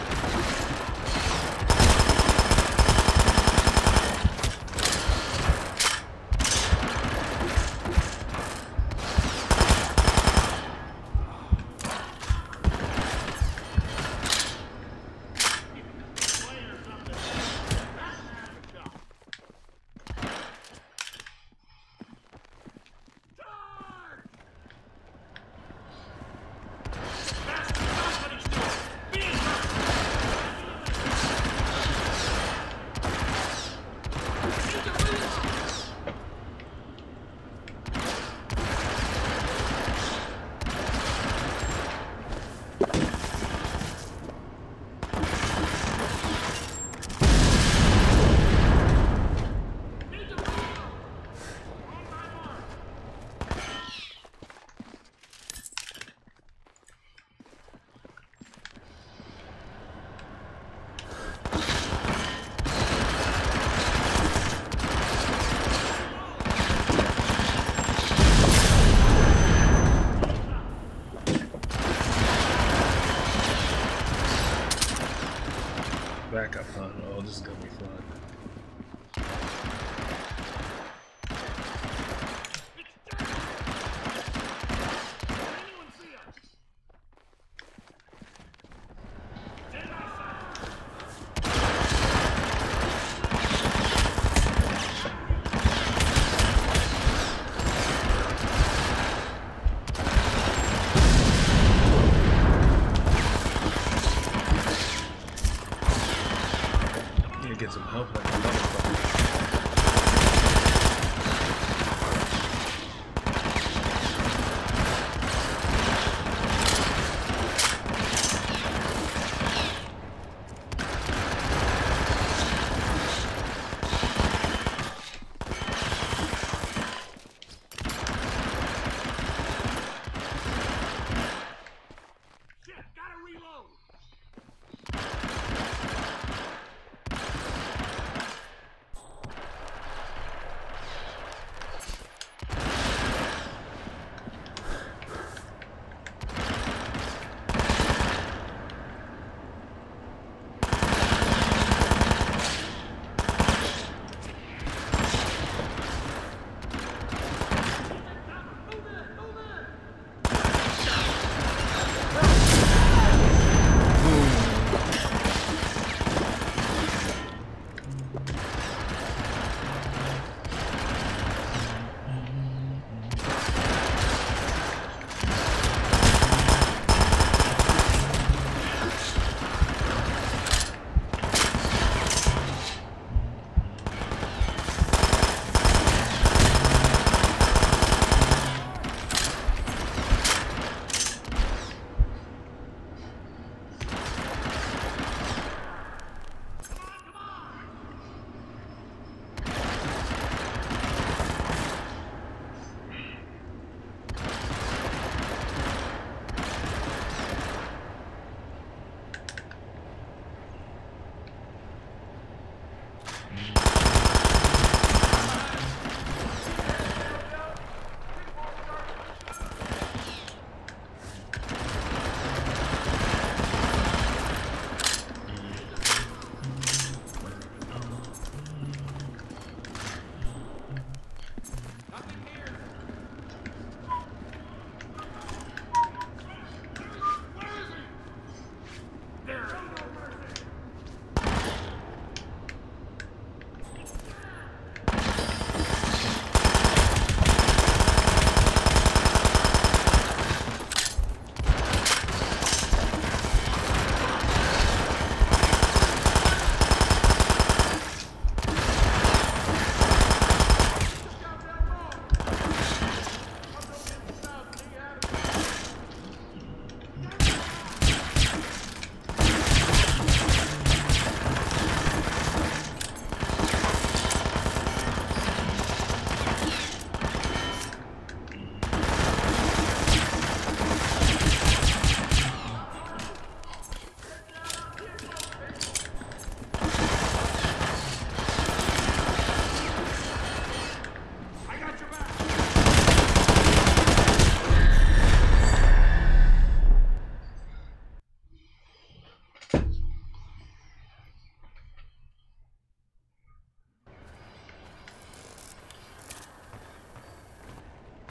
Backup fun. Oh, this is gonna be fun. Get some help like a motherfucker.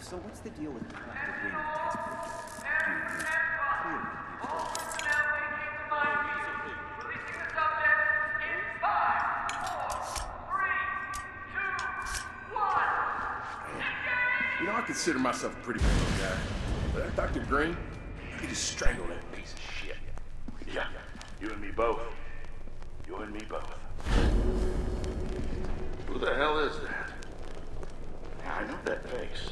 So what's the deal with Dr. Green and the test bridge? I mean, he's clearly You know, I consider myself a pretty good guy. But that Dr. Green, he just strangled that piece of shit. Yeah, you and me both. You and me both. Who the hell is that? Yeah, I know that face.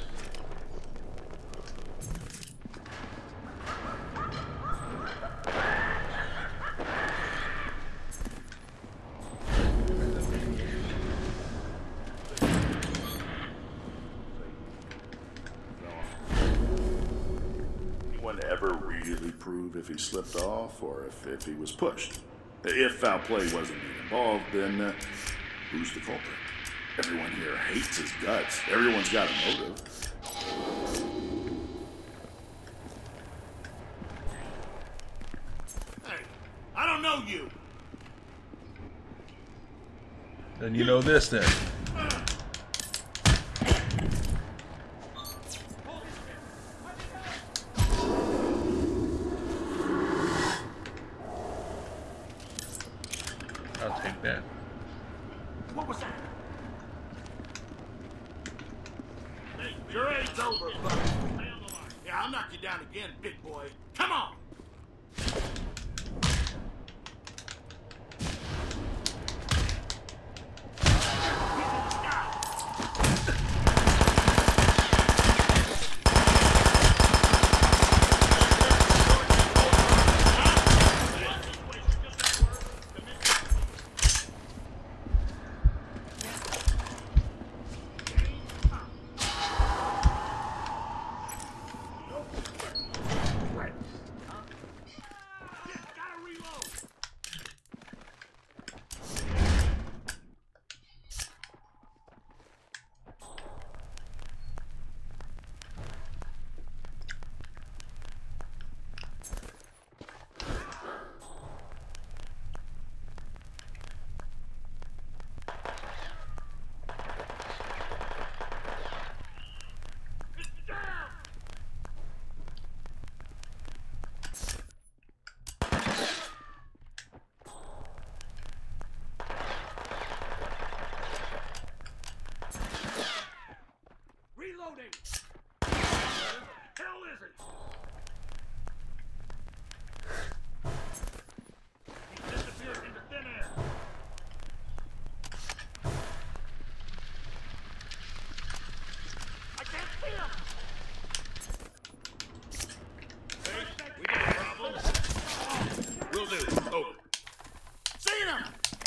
Anyone ever really prove if he slipped off or if he was pushed? If foul play wasn't even involved, then who's the culprit? Everyone here hates his guts. Everyone's got a motive. Hey, I don't know you. Then you know this then. I'll take that. What was that? Hey, your aid's over, buddy. Stay on the line. Yeah, I'll knock you down again, big boy. Come on! Reloading! Where the hell is it? He disappeared into thin air. I can't see him! Hey, we got a problem. Will do. Over. Seen him!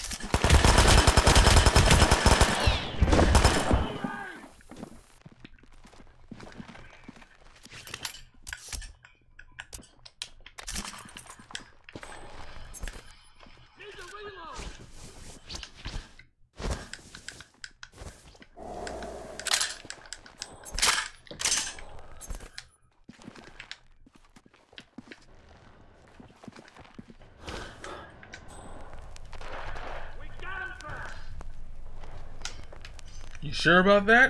You sure about that?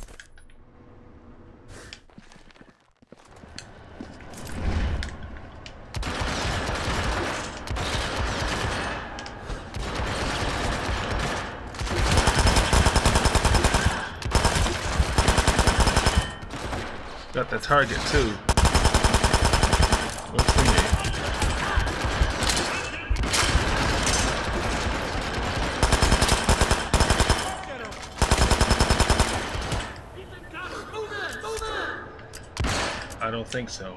Got the target too. Works for me. I don't think so.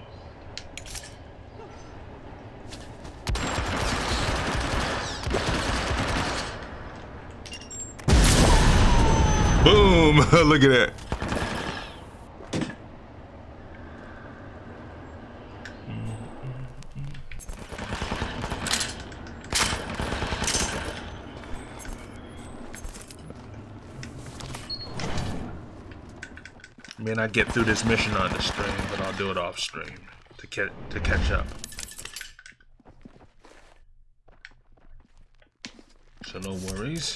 Boom! Look at that. May not get through this mission on the stream, but I'll do it off stream to catch up. So no worries.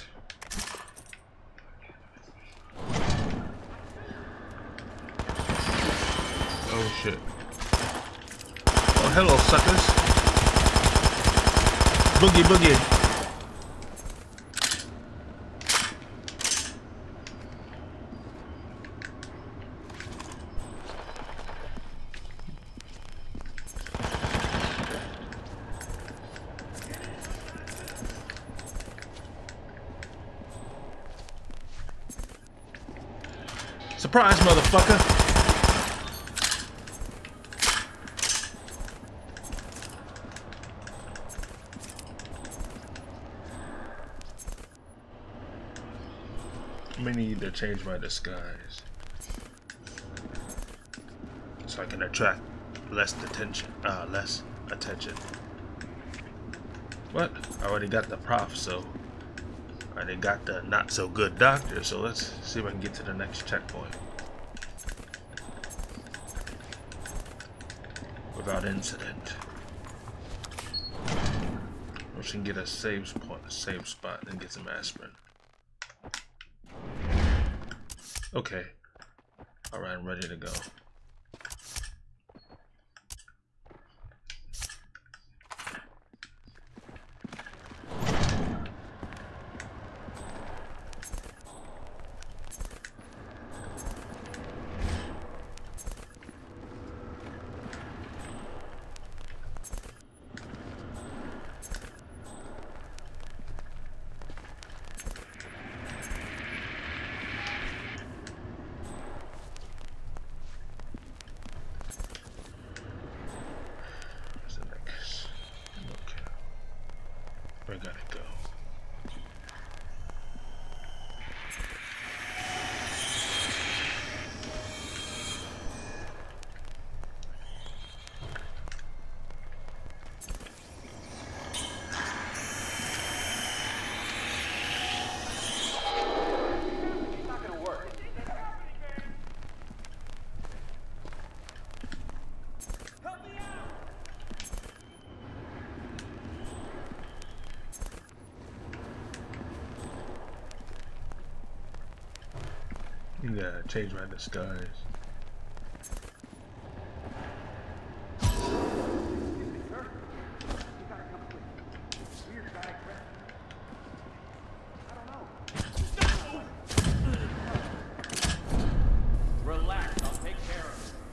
shit. Oh, hello, suckers. Boogie, boogie. Surprise, motherfucker! I may need to change my disguise so I can attract less attention. What? I already got the prof, so I already got the not so good doctor. So let's see if I can get to the next checkpoint without incident. We can get a save spot, and get some aspirin. Okay. Alright, I'm ready to go. Where gotta go? Yeah, change my disguise. Relax, I'll take care of it.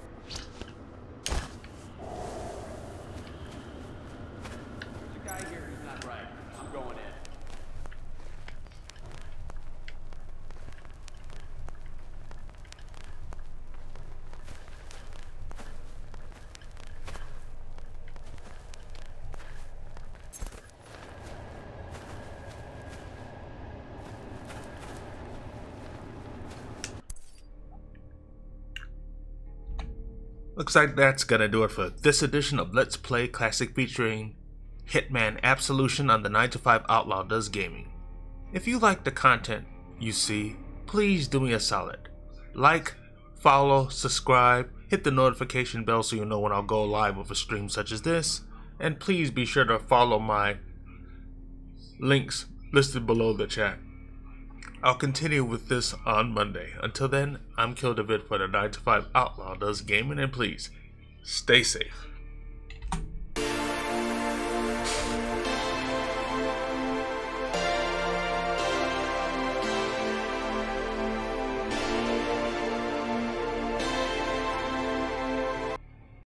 There's a guy here who's not right. I'm going in. Looks like that's gonna do it for this edition of Let's Play Classic featuring Hitman Absolution on the 9to5 Outlaw Does Gaming. If you like the content you see, please do me a solid. Like, follow, subscribe, hit the notification bell so you know when I'll go live with a stream such as this, and please be sure to follow my links listed below the chat. I'll continue with this on Monday. Until then, I'm Kill David for the 9to5 Outlaw Does Gaming, and please, stay safe.